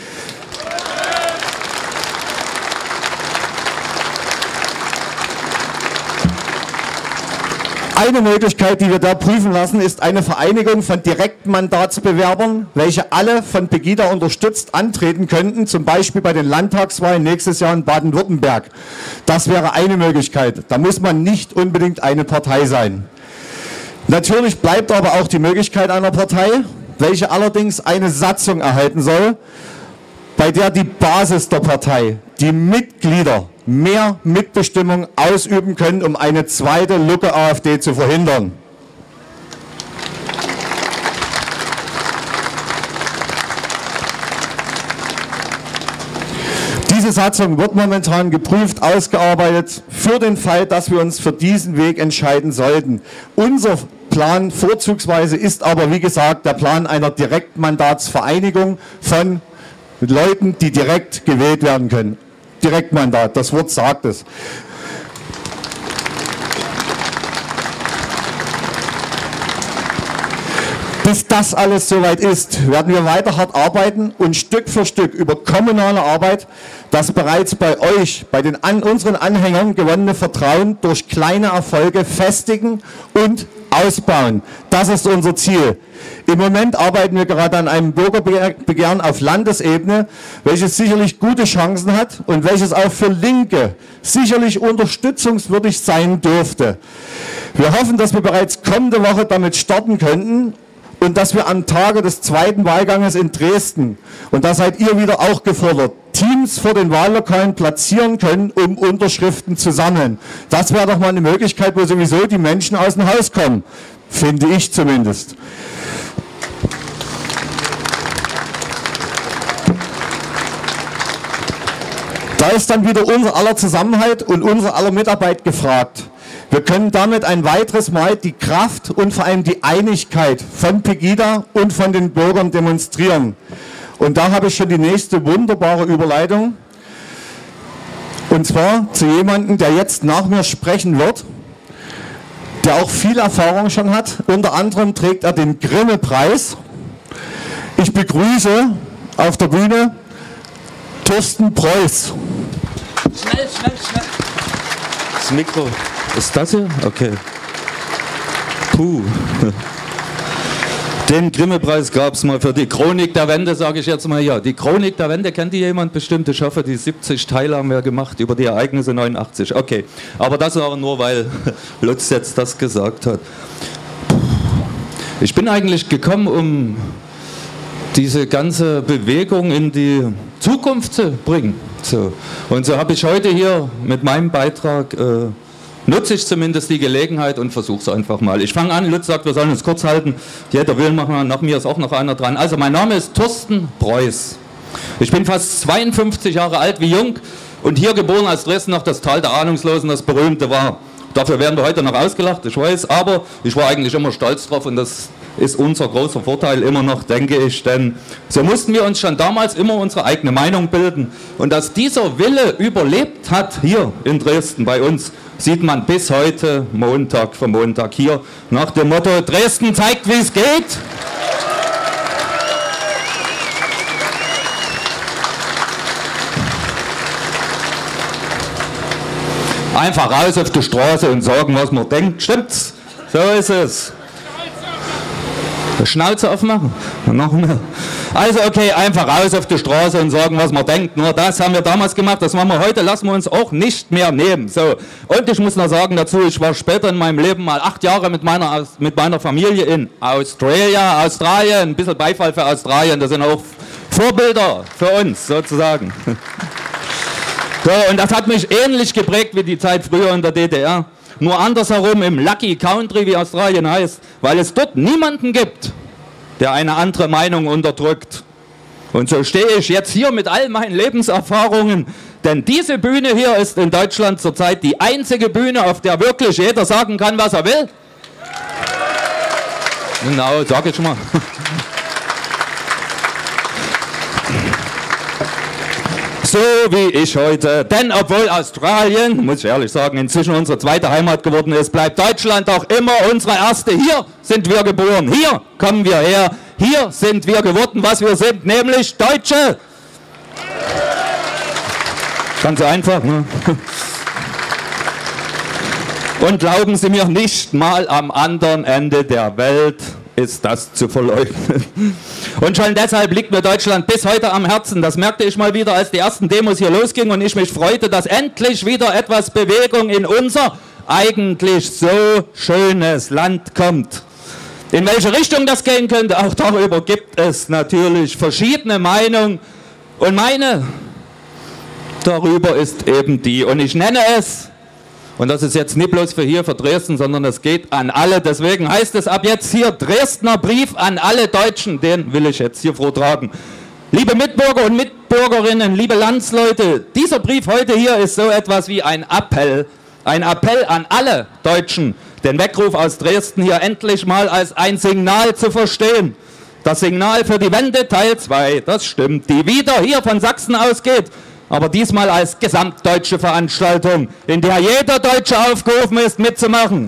Eine Möglichkeit, die wir da prüfen lassen, ist eine Vereinigung von Direktmandatsbewerbern, welche alle von Pegida unterstützt antreten könnten, zum Beispiel bei den Landtagswahlen nächstes Jahr in Baden-Württemberg. Das wäre eine Möglichkeit. Da muss man nicht unbedingt eine Partei sein. Natürlich bleibt aber auch die Möglichkeit einer Partei, welche allerdings eine Satzung erhalten soll, bei der die Basis der Partei, die Mitglieder, mehr Mitbestimmung ausüben können, um eine zweite Lucke-AfD zu verhindern. Diese Satzung wird momentan geprüft, ausgearbeitet, für den Fall, dass wir uns für diesen Weg entscheiden sollten. Unser Plan vorzugsweise ist aber, wie gesagt, der Plan einer Direktmandatsvereinigung von Leuten, die direkt gewählt werden können. Direktmandat, das Wort sagt es. Bis das alles soweit ist, werden wir weiter hart arbeiten und Stück für Stück über kommunale Arbeit das bereits bei euch, bei den unseren Anhängern gewonnene Vertrauen durch kleine Erfolge festigen und ausbauen. Das ist unser Ziel. Im Moment arbeiten wir gerade an einem Bürgerbegehren auf Landesebene, welches sicherlich gute Chancen hat und welches auch für Linke sicherlich unterstützungswürdig sein dürfte. Wir hoffen, dass wir bereits kommende Woche damit starten könnten und dass wir am Tage des zweiten Wahlganges in Dresden, und da seid ihr wieder auch gefordert, Teams vor den Wahllokalen platzieren können, um Unterschriften zu sammeln. Das wäre doch mal eine Möglichkeit, wo sowieso die Menschen aus dem Haus kommen, finde ich zumindest. Da ist dann wieder unser aller Zusammenhalt und unser aller Mitarbeit gefragt. Wir können damit ein weiteres Mal die Kraft und vor allem die Einigkeit von Pegida und von den Bürgern demonstrieren. Und da habe ich schon die nächste wunderbare Überleitung. Und zwar zu jemandem, der jetzt nach mir sprechen wird, der auch viel Erfahrung schon hat. Unter anderem trägt er den Grimme-Preis. Ich begrüße auf der Bühne Thorsten Preuß. Schnell, schnell, schnell. Das Mikro. Ist das hier? Okay. Puh. Den Grimme-Preis gab es mal für die Chronik der Wende, sage ich jetzt mal hier. Die Chronik der Wende, kennt die jemand bestimmt? Ich hoffe, die 70 Teile haben wir gemacht über die Ereignisse 89. Okay, aber das war nur, weil Lutz jetzt das gesagt hat. Ich bin eigentlich gekommen, um diese ganze Bewegung in die Zukunft zu bringen. So. Und so habe ich heute hier mit meinem Beitrag nutze ich zumindest die Gelegenheit und versuche es einfach mal. Ich fange an, Lutz sagt, wir sollen uns kurz halten. Jeder will machen, nach mir ist auch noch einer dran. Also mein Name ist Thorsten Preuß. Ich bin fast 52 Jahre alt, wie jung, und hier geboren, als Dresden noch das Tal der Ahnungslosen, das berühmte war. Dafür werden wir heute noch ausgelacht, ich weiß, aber ich war eigentlich immer stolz drauf und das ist unser großer Vorteil immer noch, denke ich, denn so mussten wir uns schon damals immer unsere eigene Meinung bilden. Und dass dieser Wille überlebt hat hier in Dresden bei uns, sieht man bis heute Montag für Montag hier nach dem Motto, Dresden zeigt, wie es geht. Einfach raus auf die Straße und sagen, was man denkt. Stimmt's? So ist es. Schnauze aufmachen. Noch mehr. Also okay, einfach raus auf die Straße und sagen, was man denkt. Nur das haben wir damals gemacht, das machen wir heute, lassen wir uns auch nicht mehr nehmen. So. Und ich muss noch sagen dazu, ich war später in meinem Leben mal 8 Jahre mit meiner Familie in Australien, ein bisschen Beifall für Australien, das sind auch Vorbilder für uns sozusagen. So, und das hat mich ähnlich geprägt wie die Zeit früher in der DDR. Nur andersherum im Lucky Country, wie Australien heißt, weil es dort niemanden gibt, der eine andere Meinung unterdrückt. Und so stehe ich jetzt hier mit all meinen Lebenserfahrungen, denn diese Bühne hier ist in Deutschland zurzeit die einzige Bühne, auf der wirklich jeder sagen kann, was er will. Genau, sag ich mal. So wie ich heute. Denn obwohl Australien, muss ich ehrlich sagen, inzwischen unsere zweite Heimat geworden ist, bleibt Deutschland auch immer unsere erste. Hier sind wir geboren, hier kommen wir her, hier sind wir geworden, was wir sind, nämlich Deutsche. Ganz einfach, ne? Und glauben Sie mir, nicht mal am anderen Ende der Welt ist das zu verleugnen. Und schon deshalb liegt mir Deutschland bis heute am Herzen. Das merkte ich mal wieder, als die ersten Demos hier losgingen und ich mich freute, dass endlich wieder etwas Bewegung in unser eigentlich so schönes Land kommt. In welche Richtung das gehen könnte, auch darüber gibt es natürlich verschiedene Meinungen. Und meine darüber ist eben die, und ich nenne es, und das ist jetzt nicht bloß für hier, für Dresden, sondern es geht an alle. Deswegen heißt es ab jetzt hier Dresdner Brief an alle Deutschen. Den will ich jetzt hier vortragen. Liebe Mitbürger und Mitbürgerinnen, liebe Landsleute, dieser Brief heute hier ist so etwas wie ein Appell. Ein Appell an alle Deutschen, den Weckruf aus Dresden hier endlich mal als ein Signal zu verstehen. Das Signal für die Wende Teil 2, das stimmt, die wieder hier von Sachsen ausgeht. Aber diesmal als gesamtdeutsche Veranstaltung, in der jeder Deutsche aufgerufen ist, mitzumachen.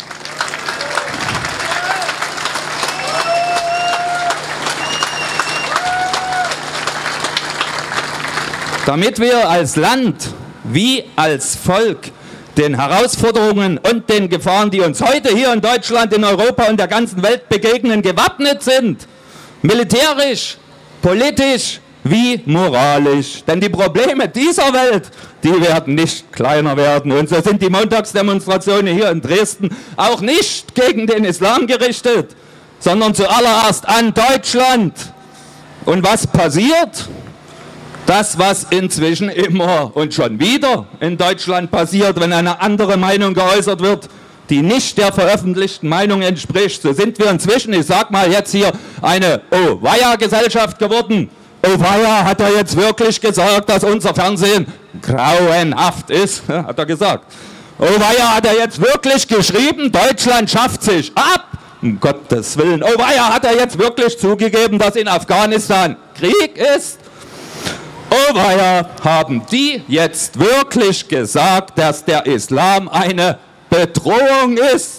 Damit wir als Land wie als Volk den Herausforderungen und den Gefahren, die uns heute hier in Deutschland, in Europa und der ganzen Welt begegnen, gewappnet sind, militärisch, politisch, wie moralisch. Denn die Probleme dieser Welt, die werden nicht kleiner werden. Und so sind die Montagsdemonstrationen hier in Dresden auch nicht gegen den Islam gerichtet, sondern zuallererst an Deutschland. Und was passiert? Das, was inzwischen immer und schon wieder in Deutschland passiert, wenn eine andere Meinung geäußert wird, die nicht der veröffentlichten Meinung entspricht. So sind wir inzwischen, ich sag mal jetzt hier, eine Oh-Weia-Gesellschaft geworden. Oh weia, hat er jetzt wirklich gesagt, dass unser Fernsehen grauenhaft ist? Hat er gesagt. Oh weia, hat er jetzt wirklich geschrieben, Deutschland schafft sich ab? Um Gottes Willen. Oh weia, hat er jetzt wirklich zugegeben, dass in Afghanistan Krieg ist? Oh weia, haben die jetzt wirklich gesagt, dass der Islam eine Bedrohung ist?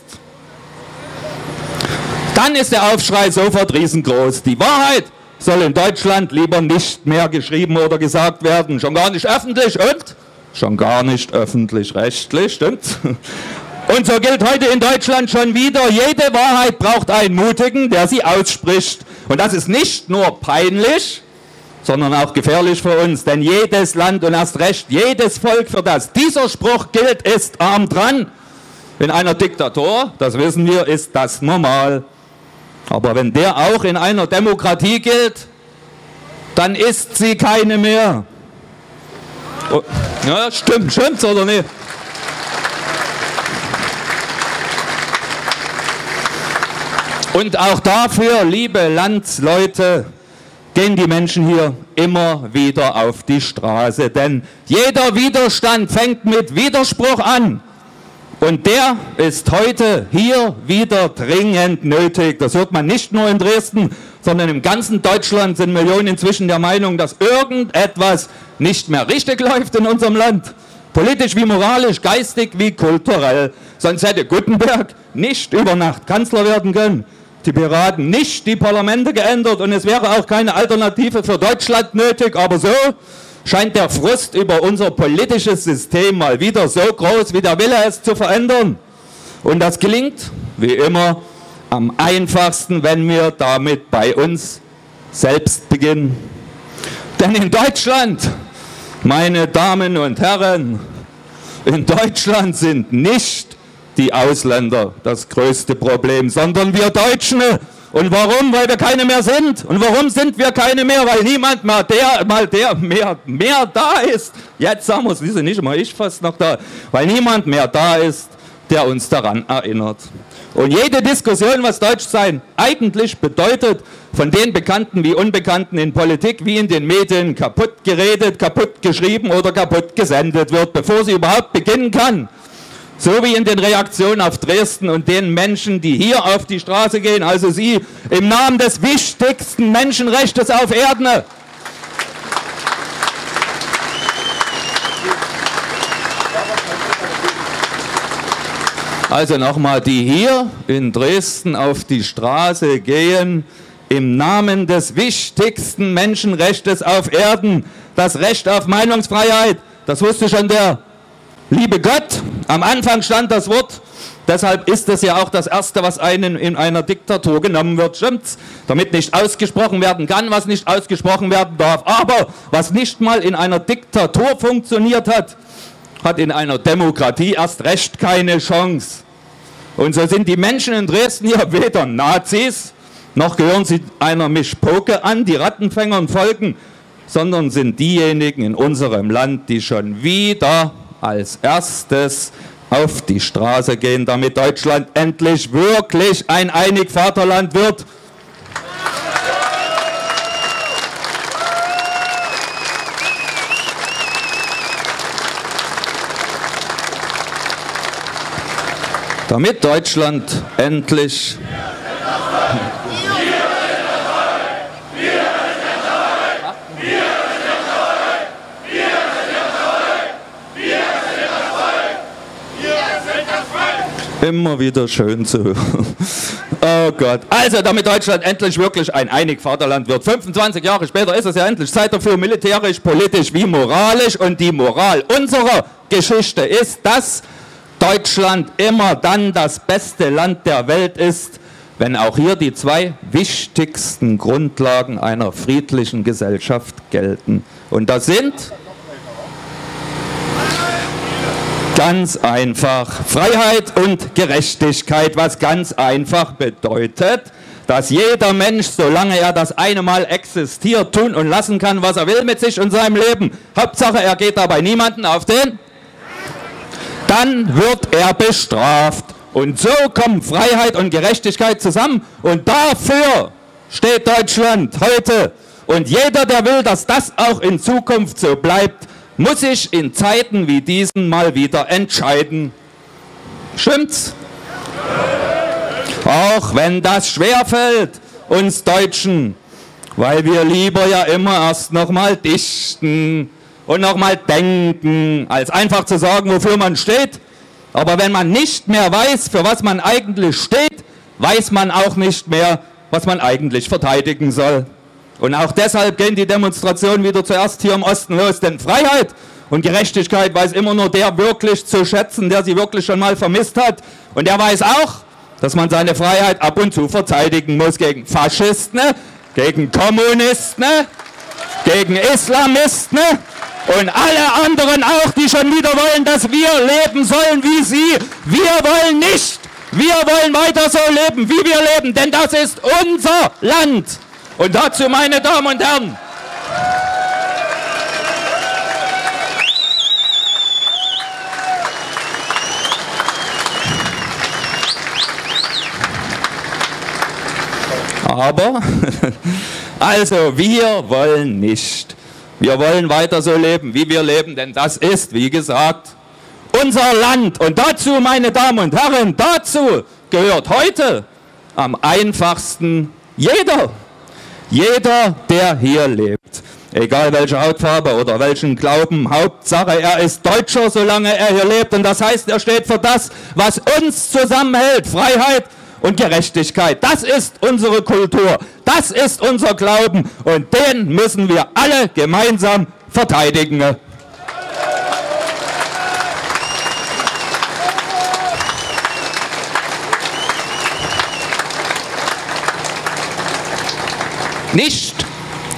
Dann ist der Aufschrei sofort riesengroß. Die Wahrheit soll in Deutschland lieber nicht mehr geschrieben oder gesagt werden. Schon gar nicht öffentlich und schon gar nicht öffentlich-rechtlich, stimmt's? Und so gilt heute in Deutschland schon wieder, jede Wahrheit braucht einen Mutigen, der sie ausspricht. Und das ist nicht nur peinlich, sondern auch gefährlich für uns. Denn jedes Land und erst recht jedes Volk, für das dieser Spruch gilt, ist arm dran. In einer Diktatur, das wissen wir, ist das normal. Aber wenn der auch in einer Demokratie gilt, dann ist sie keine mehr. Oh, ja, stimmt's oder nicht? Und auch dafür, liebe Landsleute, gehen die Menschen hier immer wieder auf die Straße. Denn jeder Widerstand fängt mit Widerspruch an. Und der ist heute hier wieder dringend nötig. Das hört man nicht nur in Dresden, sondern im ganzen Deutschland sind Millionen inzwischen der Meinung, dass irgendetwas nicht mehr richtig läuft in unserem Land. Politisch wie moralisch, geistig wie kulturell. Sonst hätte Gutenberg nicht über Nacht Kanzler werden können. Die Piraten nicht die Parlamente geändert und es wäre auch keine Alternative für Deutschland nötig. Aber so scheint der Frust über unser politisches System mal wieder so groß wie der Wille, es zu verändern. Und das gelingt, wie immer, am einfachsten, wenn wir damit bei uns selbst beginnen. Denn in Deutschland, meine Damen und Herren, in Deutschland sind nicht die Ausländer das größte Problem, sondern wir Deutschen. Und warum? Weil wir keine mehr sind. Und warum sind wir keine mehr? Weil niemand mehr mehr da ist. Jetzt sagen wir es, wieso nicht mal ich fast noch da. Weil niemand mehr da ist, der uns daran erinnert. Und jede Diskussion, was Deutschsein eigentlich bedeutet, von den Bekannten wie Unbekannten in Politik wie in den Medien kaputt geredet, kaputt geschrieben oder kaputt gesendet wird, bevor sie überhaupt beginnen kann. So wie in den Reaktionen auf Dresden und den Menschen, die hier auf die Straße gehen, also Sie, im Namen des wichtigsten Menschenrechtes auf Erden. Also nochmal, die hier in Dresden auf die Straße gehen, im Namen des wichtigsten Menschenrechtes auf Erden, das Recht auf Meinungsfreiheit, das wusste schon der liebe Gott, am Anfang stand das Wort, deshalb ist es ja auch das Erste, was einem in einer Diktatur genommen wird, stimmt's? Damit nicht ausgesprochen werden kann, was nicht ausgesprochen werden darf. Aber was nicht mal in einer Diktatur funktioniert hat, hat in einer Demokratie erst recht keine Chance. Und so sind die Menschen in Dresden ja weder Nazis, noch gehören sie einer Mischpoke an, die Rattenfängern folgen, sondern sind diejenigen in unserem Land, die schon wieder als erstes auf die Straße gehen, damit Deutschland endlich wirklich ein Einigvaterland wird. Damit Deutschland endlich immer wieder schön zu hören. Oh Gott. Also, damit Deutschland endlich wirklich ein Einigvaterland wird. 25 Jahre später ist es ja endlich Zeit dafür, militärisch, politisch wie moralisch. Und die Moral unserer Geschichte ist, dass Deutschland immer dann das beste Land der Welt ist, wenn auch hier die zwei wichtigsten Grundlagen einer friedlichen Gesellschaft gelten. Und das sind ganz einfach Freiheit und Gerechtigkeit, was ganz einfach bedeutet, dass jeder Mensch, solange er das eine Mal existiert, tun und lassen kann, was er will mit sich und seinem Leben. Hauptsache, er geht dabei niemanden auf den, dann wird er bestraft. Und so kommen Freiheit und Gerechtigkeit zusammen und dafür steht Deutschland heute. Und jeder, der will, dass das auch in Zukunft so bleibt, muss sich in Zeiten wie diesen mal wieder entscheiden. Stimmt's? Auch wenn das schwerfällt, uns Deutschen, weil wir lieber ja immer erst nochmal dichten und nochmal denken, als einfach zu sagen, wofür man steht. Aber wenn man nicht mehr weiß, für was man eigentlich steht, weiß man auch nicht mehr, was man eigentlich verteidigen soll. Und auch deshalb gehen die Demonstrationen wieder zuerst hier im Osten los, denn Freiheit und Gerechtigkeit weiß immer nur der wirklich zu schätzen, der sie wirklich schon mal vermisst hat. Und der weiß auch, dass man seine Freiheit ab und zu verteidigen muss gegen Faschisten, gegen Kommunisten, gegen Islamisten und alle anderen auch, die schon wieder wollen, dass wir leben sollen wie sie. Wir wollen nicht. Wir wollen weiter so leben, wie wir leben, denn das ist unser Land. Und dazu, meine Damen und Herren, aber, also wir wollen nicht. Wir wollen weiter so leben, wie wir leben, denn das ist, wie gesagt, unser Land. Und dazu, meine Damen und Herren, dazu gehört heute am einfachsten jeder. Jeder, der hier lebt, egal welche Hautfarbe oder welchen Glauben, Hauptsache er ist Deutscher, solange er hier lebt. Und das heißt, er steht für das, was uns zusammenhält, Freiheit und Gerechtigkeit. Das ist unsere Kultur, das ist unser Glauben und den müssen wir alle gemeinsam verteidigen. Nicht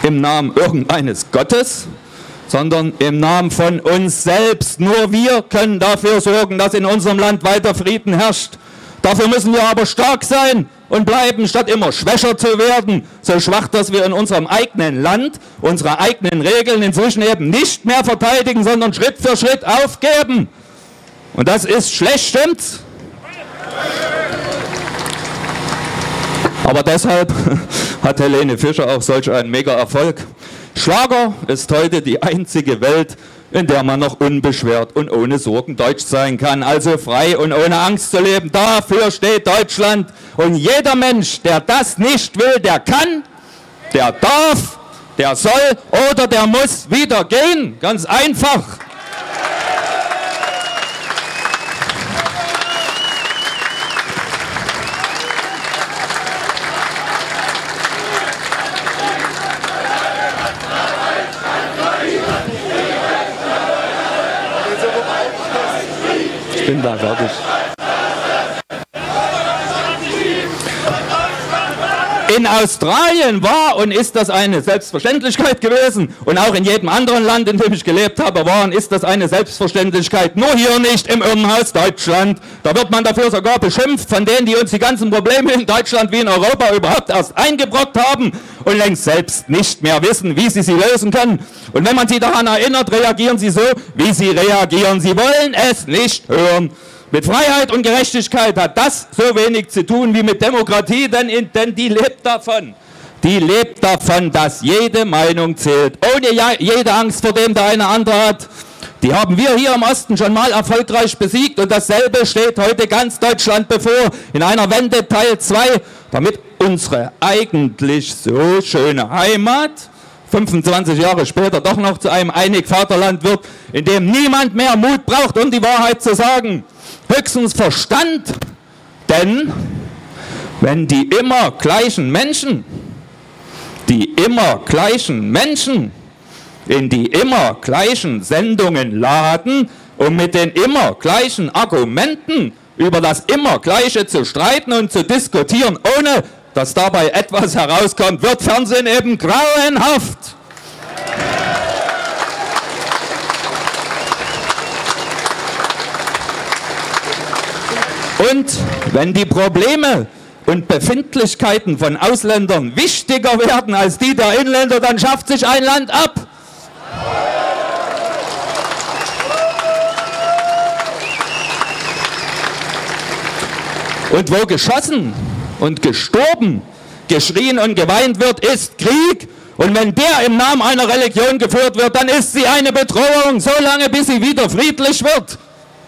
im Namen irgendeines Gottes, sondern im Namen von uns selbst. Nur wir können dafür sorgen, dass in unserem Land weiter Frieden herrscht. Dafür müssen wir aber stark sein und bleiben, statt immer schwächer zu werden. So schwach, dass wir in unserem eigenen Land unsere eigenen Regeln inzwischen eben nicht mehr verteidigen, sondern Schritt für Schritt aufgeben. Und das ist schlecht, stimmt's? Aber deshalb hat Helene Fischer auch solch einen Mega-Erfolg. Schlager ist heute die einzige Welt, in der man noch unbeschwert und ohne Sorgen deutsch sein kann. Also frei und ohne Angst zu leben. Dafür steht Deutschland. Und jeder Mensch, der das nicht will, der kann, der darf, der soll oder der muss wieder gehen. Ganz einfach. Ich bin da fertig. In Australien war und ist das eine Selbstverständlichkeit gewesen. Und auch in jedem anderen Land, in dem ich gelebt habe, war und ist das eine Selbstverständlichkeit. Nur hier nicht im Irrenhaus Deutschland. Da wird man dafür sogar beschimpft von denen, die uns die ganzen Probleme in Deutschland wie in Europa überhaupt erst eingebrockt haben und längst selbst nicht mehr wissen, wie sie lösen können. Und wenn man sie daran erinnert, reagieren sie so, wie sie reagieren. Sie wollen es nicht hören. Mit Freiheit und Gerechtigkeit hat das so wenig zu tun wie mit Demokratie, denn die lebt davon. Die lebt davon, dass jede Meinung zählt, ohne jede Angst vor dem, der eine andere hat. Die haben wir hier im Osten schon mal erfolgreich besiegt und dasselbe steht heute ganz Deutschland bevor, in einer Wende Teil 2, damit unsere eigentlich so schöne Heimat 25 Jahre später doch noch zu einem Einig-Vaterland wird, in dem niemand mehr Mut braucht, um die Wahrheit zu sagen. Höchstens Verstand, denn wenn die immer gleichen Menschen in die immer gleichen Sendungen laden, um mit den immer gleichen Argumenten über das immer Gleiche zu streiten und zu diskutieren, ohne dass dabei etwas herauskommt, wird Fernsehen eben grauenhaft. Und wenn die Probleme und Befindlichkeiten von Ausländern wichtiger werden als die der Inländer, dann schafft sich ein Land ab. Und wo geschossen und gestorben, geschrien und geweint wird, ist Krieg. Und wenn der im Namen einer Religion geführt wird, dann ist sie eine Bedrohung, solange bis sie wieder friedlich wird.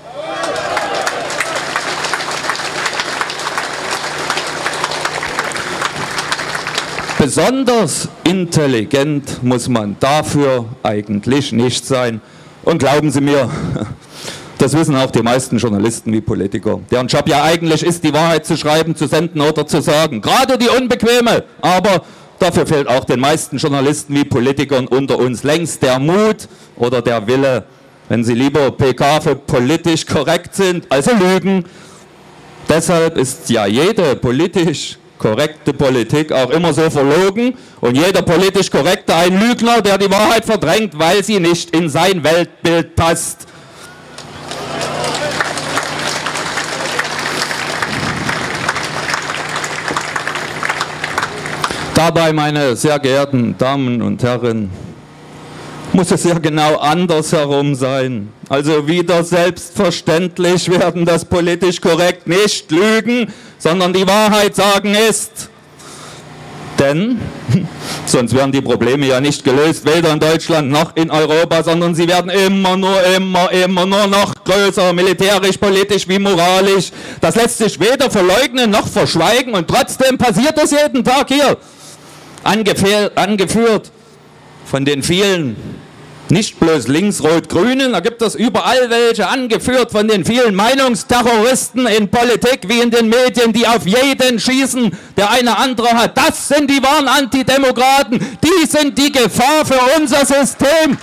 Besonders intelligent muss man dafür eigentlich nicht sein. Und glauben Sie mir, das wissen auch die meisten Journalisten wie Politiker, deren Job ja eigentlich ist, die Wahrheit zu schreiben, zu senden oder zu sagen. Gerade die unbequeme, aber dafür fehlt auch den meisten Journalisten wie Politikern unter uns längst der Mut oder der Wille, wenn sie lieber PK für politisch korrekt sind, also lügen. Deshalb ist ja jede politisch korrekte Politik auch immer so verlogen und jeder politisch Korrekte ein Lügner, der die Wahrheit verdrängt, weil sie nicht in sein Weltbild passt. Dabei, meine sehr geehrten Damen und Herren, muss es ja genau andersherum sein. Also wieder selbstverständlich werden, dass politisch korrekt nicht lügen, sondern die Wahrheit sagen ist. Denn sonst werden die Probleme ja nicht gelöst, weder in Deutschland noch in Europa, sondern sie werden immer nur noch größer, militärisch, politisch wie moralisch. Das lässt sich weder verleugnen noch verschweigen und trotzdem passiert es jeden Tag hier. Angeführt von den vielen, nicht bloß Links-Rot-Grünen, da gibt es überall welche, angeführt von den vielen Meinungsterroristen in Politik wie in den Medien, die auf jeden schießen, der eine andere hat. Das sind die wahren Antidemokraten, die sind die Gefahr für unser System.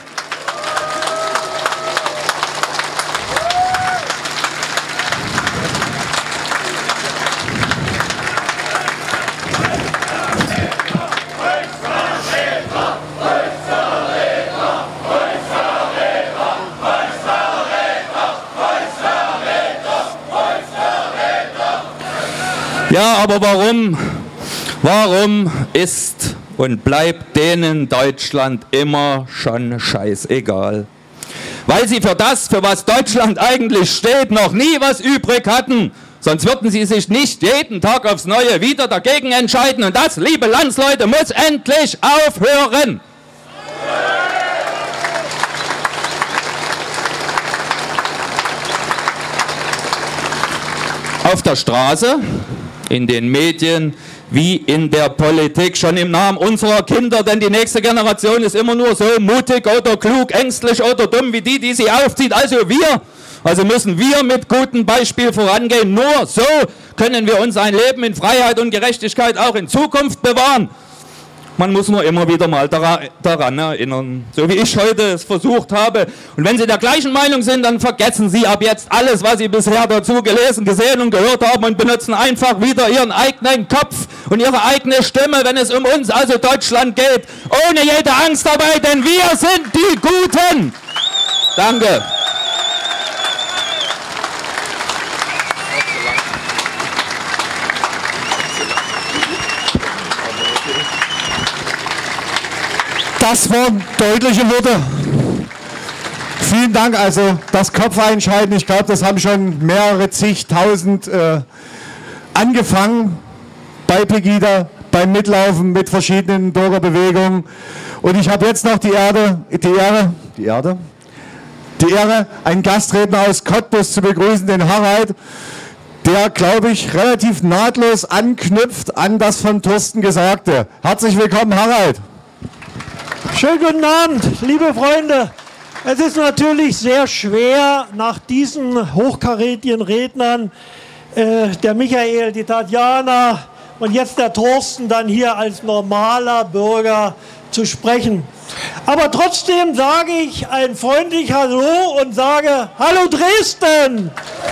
Ja, aber warum? Warum ist und bleibt denen Deutschland immer schon scheißegal? Weil sie für das, für was Deutschland eigentlich steht, noch nie was übrig hatten. Sonst würden sie sich nicht jeden Tag aufs Neue wieder dagegen entscheiden. Und das, liebe Landsleute, muss endlich aufhören. Auf der Straße, in den Medien, wie in der Politik, schon im Namen unserer Kinder, denn die nächste Generation ist immer nur so mutig oder klug, ängstlich oder dumm wie die, die sie aufzieht. Also müssen wir mit gutem Beispiel vorangehen. Nur so können wir uns ein Leben in Freiheit und Gerechtigkeit auch in Zukunft bewahren. Man muss nur immer wieder mal daran erinnern, so wie ich heute es versucht habe. Und wenn Sie der gleichen Meinung sind, dann vergessen Sie ab jetzt alles, was Sie bisher dazu gelesen, gesehen und gehört haben und benutzen einfach wieder Ihren eigenen Kopf und Ihre eigene Stimme, wenn es um uns, also Deutschland, geht. Ohne jede Angst dabei, denn wir sind die Guten. Danke. Das waren deutliche Worte. Vielen Dank. Also das Kopfeinschalten, ich glaube, das haben schon mehrere zigtausend angefangen bei Pegida, beim Mitlaufen mit verschiedenen Bürgerbewegungen. Und ich habe jetzt noch die Ehre, einen Gastredner aus Cottbus zu begrüßen, den Harald, der, glaube ich, relativ nahtlos anknüpft an das von Thorsten Gesagte. Herzlich willkommen, Harald. Schönen guten Abend, liebe Freunde. Es ist natürlich sehr schwer, nach diesen hochkarätigen Rednern, der Michael, die Tatjana und jetzt der Thorsten, dann hier als normaler Bürger zu sprechen. Aber trotzdem sage ich ein freundlich Hallo und sage: Hallo Dresden!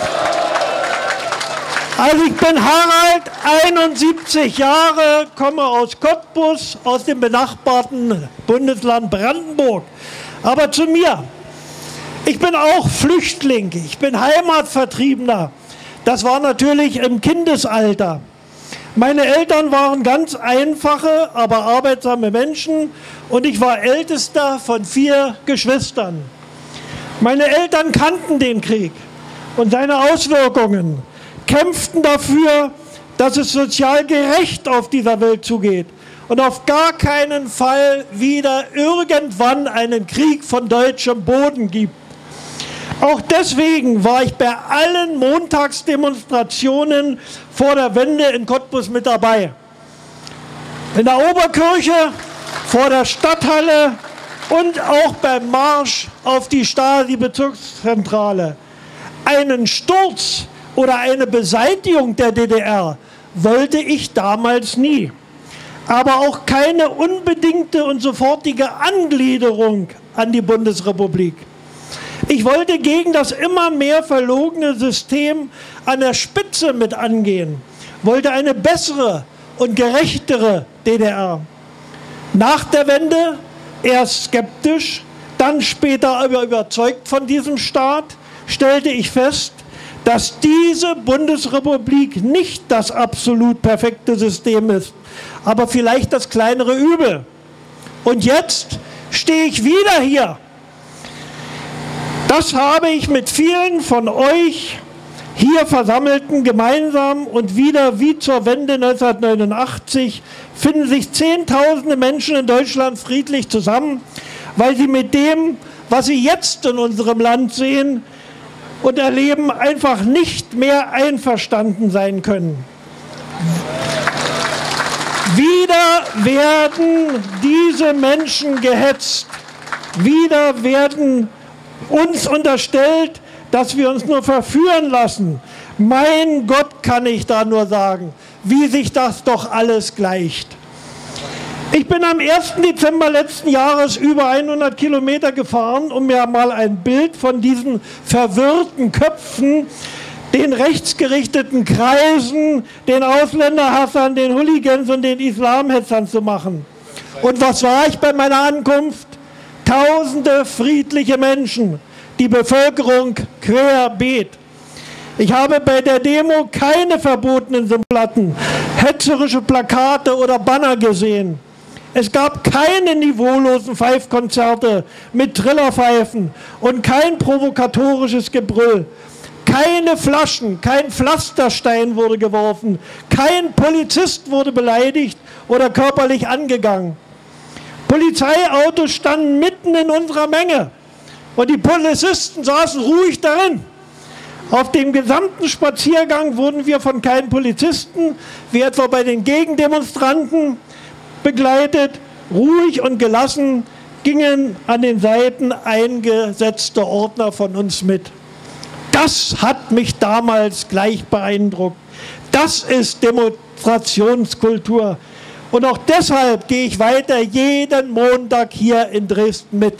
Also ich bin Harald, 71 Jahre, komme aus Cottbus, aus dem benachbarten Bundesland Brandenburg. Aber zu mir. Ich bin auch Flüchtling, ich bin Heimatvertriebener. Das war natürlich im Kindesalter. Meine Eltern waren ganz einfache, aber arbeitsame Menschen und ich war ältester von 4 Geschwistern. Meine Eltern kannten den Krieg und seine Auswirkungen, kämpften dafür, dass es sozial gerecht auf dieser Welt zugeht und auf gar keinen Fall wieder irgendwann einen Krieg von deutschem Boden gibt. Auch deswegen war ich bei allen Montagsdemonstrationen vor der Wende in Cottbus mit dabei. In der Oberkirche, vor der Stadthalle und auch beim Marsch auf die Stasi-Bezirkszentrale. Einen Sturz oder eine Beseitigung der DDR wollte ich damals nie. Aber auch keine unbedingte und sofortige Angliederung an die Bundesrepublik. Ich wollte gegen das immer mehr verlogene System an der Spitze mit angehen, wollte eine bessere und gerechtere DDR. Nach der Wende erst skeptisch, dann später aber überzeugt von diesem Staat, stellte ich fest, dass diese Bundesrepublik nicht das absolut perfekte System ist, aber vielleicht das kleinere Übel. Und jetzt stehe ich wieder hier. Das habe ich mit vielen von euch hier Versammelten gemeinsam und wieder wie zur Wende 1989 finden sich Zehntausende Menschen in Deutschland friedlich zusammen, weil sie mit dem, was sie jetzt in unserem Land sehen und erleben, einfach nicht mehr einverstanden sein können. Wieder werden diese Menschen gehetzt. Wieder werden uns unterstellt, dass wir uns nur verführen lassen. Mein Gott, kann ich da nur sagen, wie sich das doch alles gleicht. Ich bin am 1. Dezember letzten Jahres über 100 Kilometer gefahren, um mir mal ein Bild von diesen verwirrten Köpfen, den rechtsgerichteten Kreisen, den Ausländerhassern, den Hooligans und den Islamhetzern zu machen. Und was war ich bei meiner Ankunft? Tausende friedliche Menschen, die Bevölkerung querbeet. Ich habe bei der Demo keine verbotenen Platten, hetzerische Plakate oder Banner gesehen. Es gab keine niveaulosen Pfeifkonzerte mit Trillerpfeifen und kein provokatorisches Gebrüll. Keine Flaschen, kein Pflasterstein wurde geworfen, kein Polizist wurde beleidigt oder körperlich angegangen. Polizeiautos standen mitten in unserer Menge und die Polizisten saßen ruhig darin. Auf dem gesamten Spaziergang wurden wir von keinen Polizisten, wie etwa bei den Gegendemonstranten, begleitet. Ruhig und gelassen gingen an den Seiten eingesetzte Ordner von uns mit. Das hat mich damals gleich beeindruckt. Das ist Demonstrationskultur. Und auch deshalb gehe ich weiter jeden Montag hier in Dresden mit.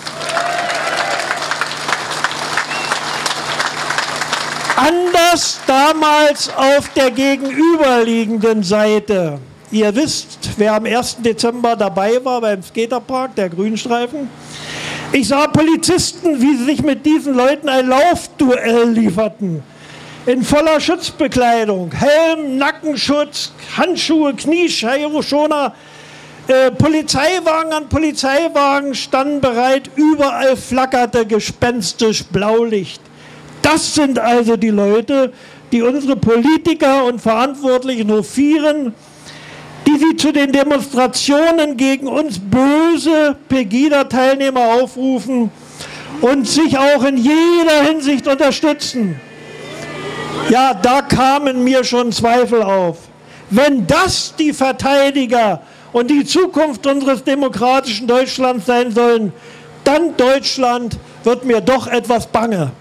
Anders damals auf der gegenüberliegenden Seite. Ihr wisst, wer am 1. Dezember dabei war beim Skaterpark, der Grünstreifen. Ich sah Polizisten, wie sie sich mit diesen Leuten ein Laufduell lieferten. In voller Schutzbekleidung, Helm, Nackenschutz, Handschuhe, Knieschoner. Polizeiwagen an Polizeiwagen standen bereit, überall flackerte gespenstisch Blaulicht. Das sind also die Leute, die unsere Politiker und Verantwortlichen hofieren, die sie zu den Demonstrationen gegen uns böse Pegida-Teilnehmer aufrufen und sich auch in jeder Hinsicht unterstützen. Ja, da kamen mir schon Zweifel auf. Wenn das die Verteidiger und die Zukunft unseres demokratischen Deutschlands sein sollen, dann Deutschland wird mir doch etwas bange.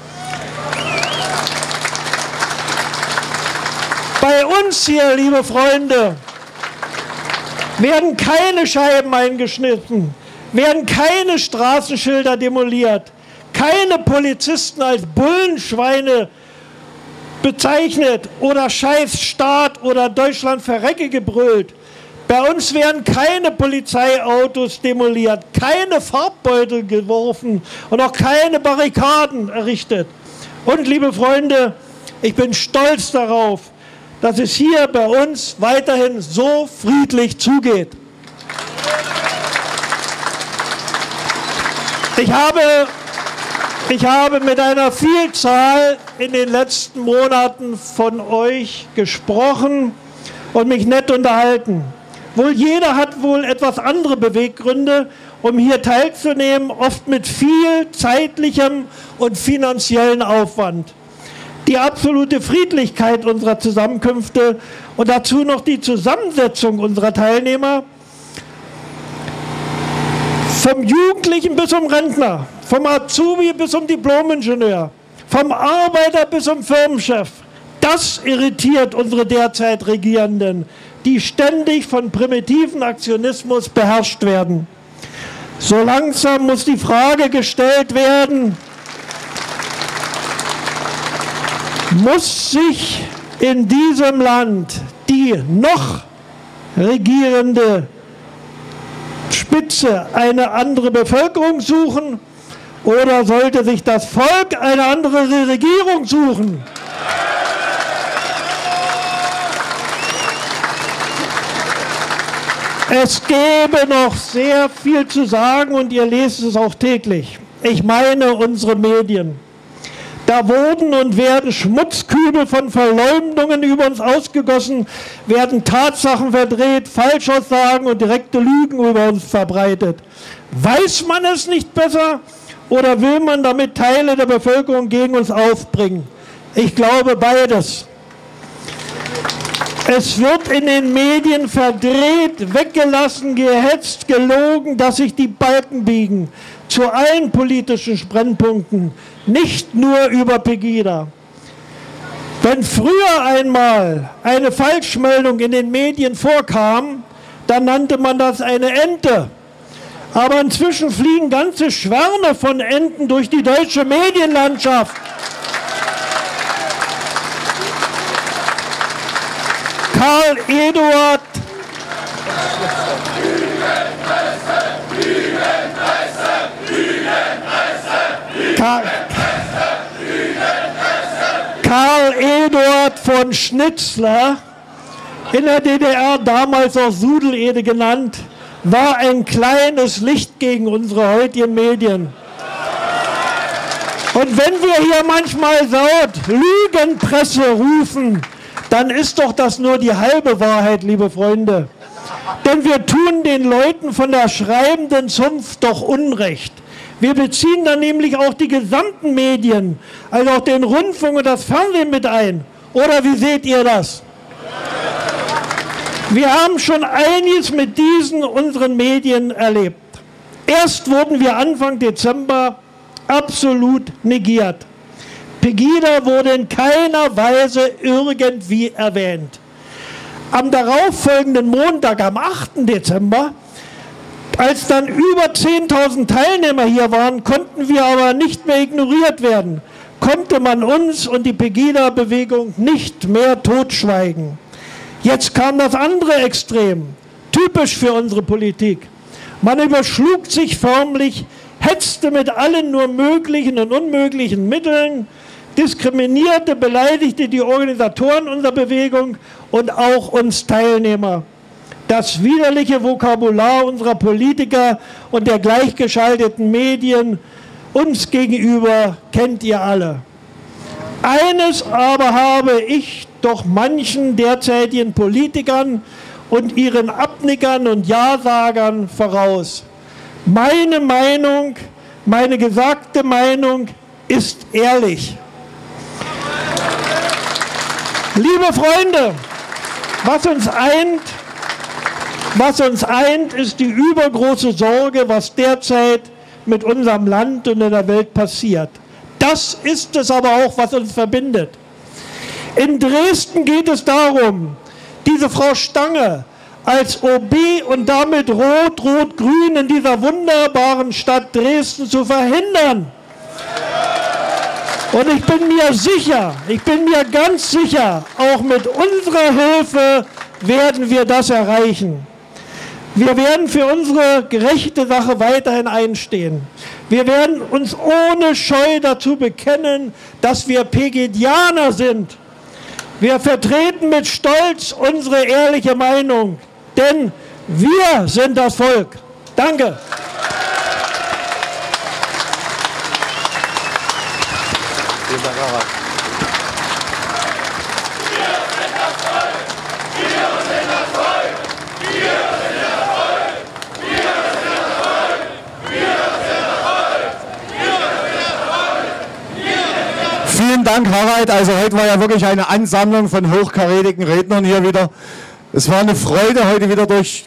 Bei uns hier, liebe Freunde, werden keine Scheiben eingeschnitten, werden keine Straßenschilder demoliert, keine Polizisten als Bullenschweine bezeichnet oder Scheiß Staat oder Deutschland verrecke gebrüllt. Bei uns werden keine Polizeiautos demoliert, keine Farbbeutel geworfen und auch keine Barrikaden errichtet. Und liebe Freunde, ich bin stolz darauf, dass es hier bei uns weiterhin so friedlich zugeht. Ich habe mit einer Vielzahl in den letzten Monaten von euch gesprochen und mich nett unterhalten. Wohl jeder hat wohl etwas andere Beweggründe, um hier teilzunehmen, oft mit viel zeitlichem und finanziellen Aufwand. Die absolute Friedlichkeit unserer Zusammenkünfte und dazu noch die Zusammensetzung unserer Teilnehmer, vom Jugendlichen bis zum Rentner, vom Azubi bis zum Diplomingenieur, vom Arbeiter bis zum Firmenchef, das irritiert unsere derzeit Regierenden, die ständig von primitiven Aktionismus beherrscht werden. So langsam muss die Frage gestellt werden, muss sich in diesem Land die noch regierende Spitze eine andere Bevölkerung suchen oder sollte sich das Volk eine andere Regierung suchen? Es gäbe noch sehr viel zu sagen und ihr lest es auch täglich. Ich meine unsere Medien. Da wurden und werden Schmutzkübel von Verleumdungen über uns ausgegossen, werden Tatsachen verdreht, Falschaussagen und direkte Lügen über uns verbreitet. Weiß man es nicht besser oder will man damit Teile der Bevölkerung gegen uns aufbringen? Ich glaube beides. Es wird in den Medien verdreht, weggelassen, gehetzt, gelogen, dass sich die Balken biegen. Zu allen politischen Brennpunkten, nicht nur über Pegida. Wenn früher einmal eine Falschmeldung in den Medien vorkam, dann nannte man das eine Ente. Aber inzwischen fliegen ganze Schwärme von Enten durch die deutsche Medienlandschaft. Karl Eduard Konrad von Schnitzler, in der DDR damals auch Sudelede genannt, war ein kleines Licht gegen unsere heutigen Medien. Und wenn wir hier manchmal laut Lügenpresse rufen, dann ist doch das nur die halbe Wahrheit, liebe Freunde. Denn wir tun den Leuten von der schreibenden Zunft doch Unrecht. Wir beziehen dann nämlich auch die gesamten Medien, also auch den Rundfunk und das Fernsehen mit ein. Oder wie seht ihr das? Wir haben schon einiges mit diesen unseren Medien erlebt. Erst wurden wir Anfang Dezember absolut negiert. Pegida wurde in keiner Weise irgendwie erwähnt. Am darauffolgenden Montag, am 8. Dezember, als dann über 10.000 Teilnehmer hier waren, konnten wir aber nicht mehr ignoriert werden. Konnte man uns und die Pegida-Bewegung nicht mehr totschweigen. Jetzt kam das andere Extrem, typisch für unsere Politik. Man überschlug sich förmlich, hetzte mit allen nur möglichen und unmöglichen Mitteln, diskriminierte, beleidigte die Organisatoren unserer Bewegung und auch uns Teilnehmer. Das widerliche Vokabular unserer Politiker und der gleichgeschalteten Medien uns gegenüber kennt ihr alle. Eines aber habe ich doch manchen derzeitigen Politikern und ihren Abnickern und Ja-Sagern voraus. Meine Meinung, meine gesagte Meinung ist ehrlich. Liebe Freunde, was uns eint, ist die übergroße Sorge, was derzeit mit unserem Land und in der Welt passiert. Das ist es aber auch, was uns verbindet. In Dresden geht es darum, diese Frau Stange als OB und damit Rot-Rot-Grün in dieser wunderbaren Stadt Dresden zu verhindern. Und ich bin mir ganz sicher, auch mit unserer Hilfe werden wir das erreichen. Wir werden für unsere gerechte Sache weiterhin einstehen. Wir werden uns ohne Scheu dazu bekennen, dass wir Pegidianer sind. Wir vertreten mit Stolz unsere ehrliche Meinung, denn wir sind das Volk. Danke. Vielen Dank, Harald. Also heute war ja wirklich eine Ansammlung von hochkarätigen Rednern hier wieder. Es war eine Freude, heute wieder durch...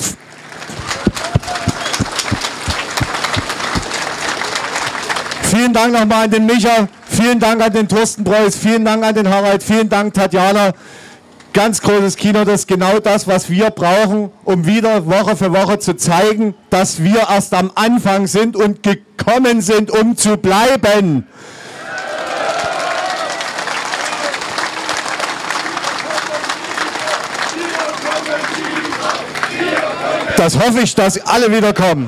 Vielen Dank nochmal an den Micha, vielen Dank an den Thorsten Preuß, vielen Dank an den Harald, vielen Dank Tatjana. Ganz großes Kino, das ist genau das, was wir brauchen, um wieder Woche für Woche zu zeigen, dass wir erst am Anfang sind und gekommen sind, um zu bleiben. Das hoffe ich, dass alle wieder kommen.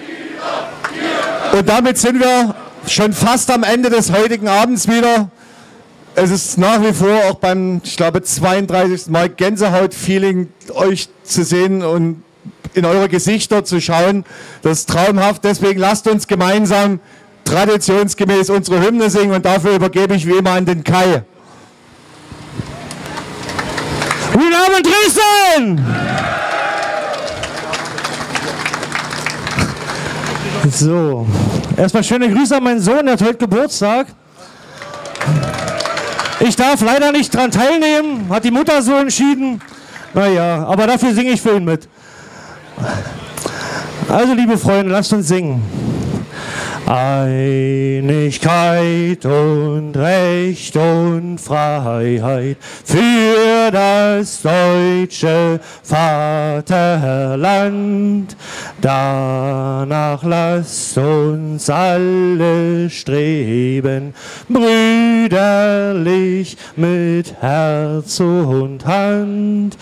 Und damit sind wir schon fast am Ende des heutigen Abends wieder. Es ist nach wie vor auch beim, ich glaube, 32. Mal Gänsehaut-Feeling, euch zu sehen und in eure Gesichter zu schauen. Das ist traumhaft. Deswegen lasst uns gemeinsam traditionsgemäß unsere Hymne singen und dafür übergebe ich wie immer an den Kai. Guten Abend, Dresden! So, erstmal schöne Grüße an meinen Sohn, der hat heute Geburtstag. Ich darf leider nicht dran teilnehmen, hat die Mutter so entschieden. Naja, aber dafür singe ich für ihn mit. Also liebe Freunde, lasst uns singen. Einigkeit und Recht und Freiheit für das deutsche Vaterland. Danach lasst uns alle streben, brüderlich mit Herz und Hand.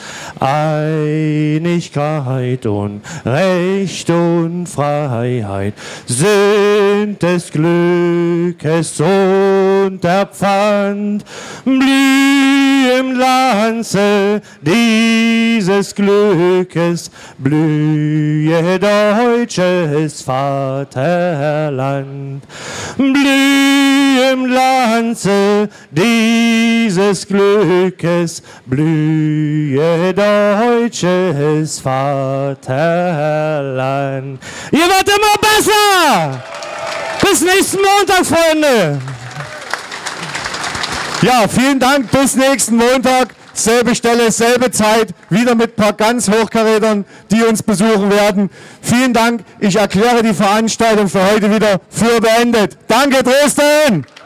Einigkeit und Recht und Freiheit, Söhne sind des Glückes Sohn der Pfand. Blüh im Glanze dieses Glückes, blühe deutsches Vaterland. Blüh im Glanze dieses Glückes, blühe deutsches Vaterland. Ihr wird immer besser! Bis nächsten Montag, Freunde! Ja, vielen Dank, bis nächsten Montag. Selbe Stelle, selbe Zeit, wieder mit ein paar ganz Hochkarätern, die uns besuchen werden. Vielen Dank, ich erkläre die Veranstaltung für heute wieder für beendet. Danke, Dresden!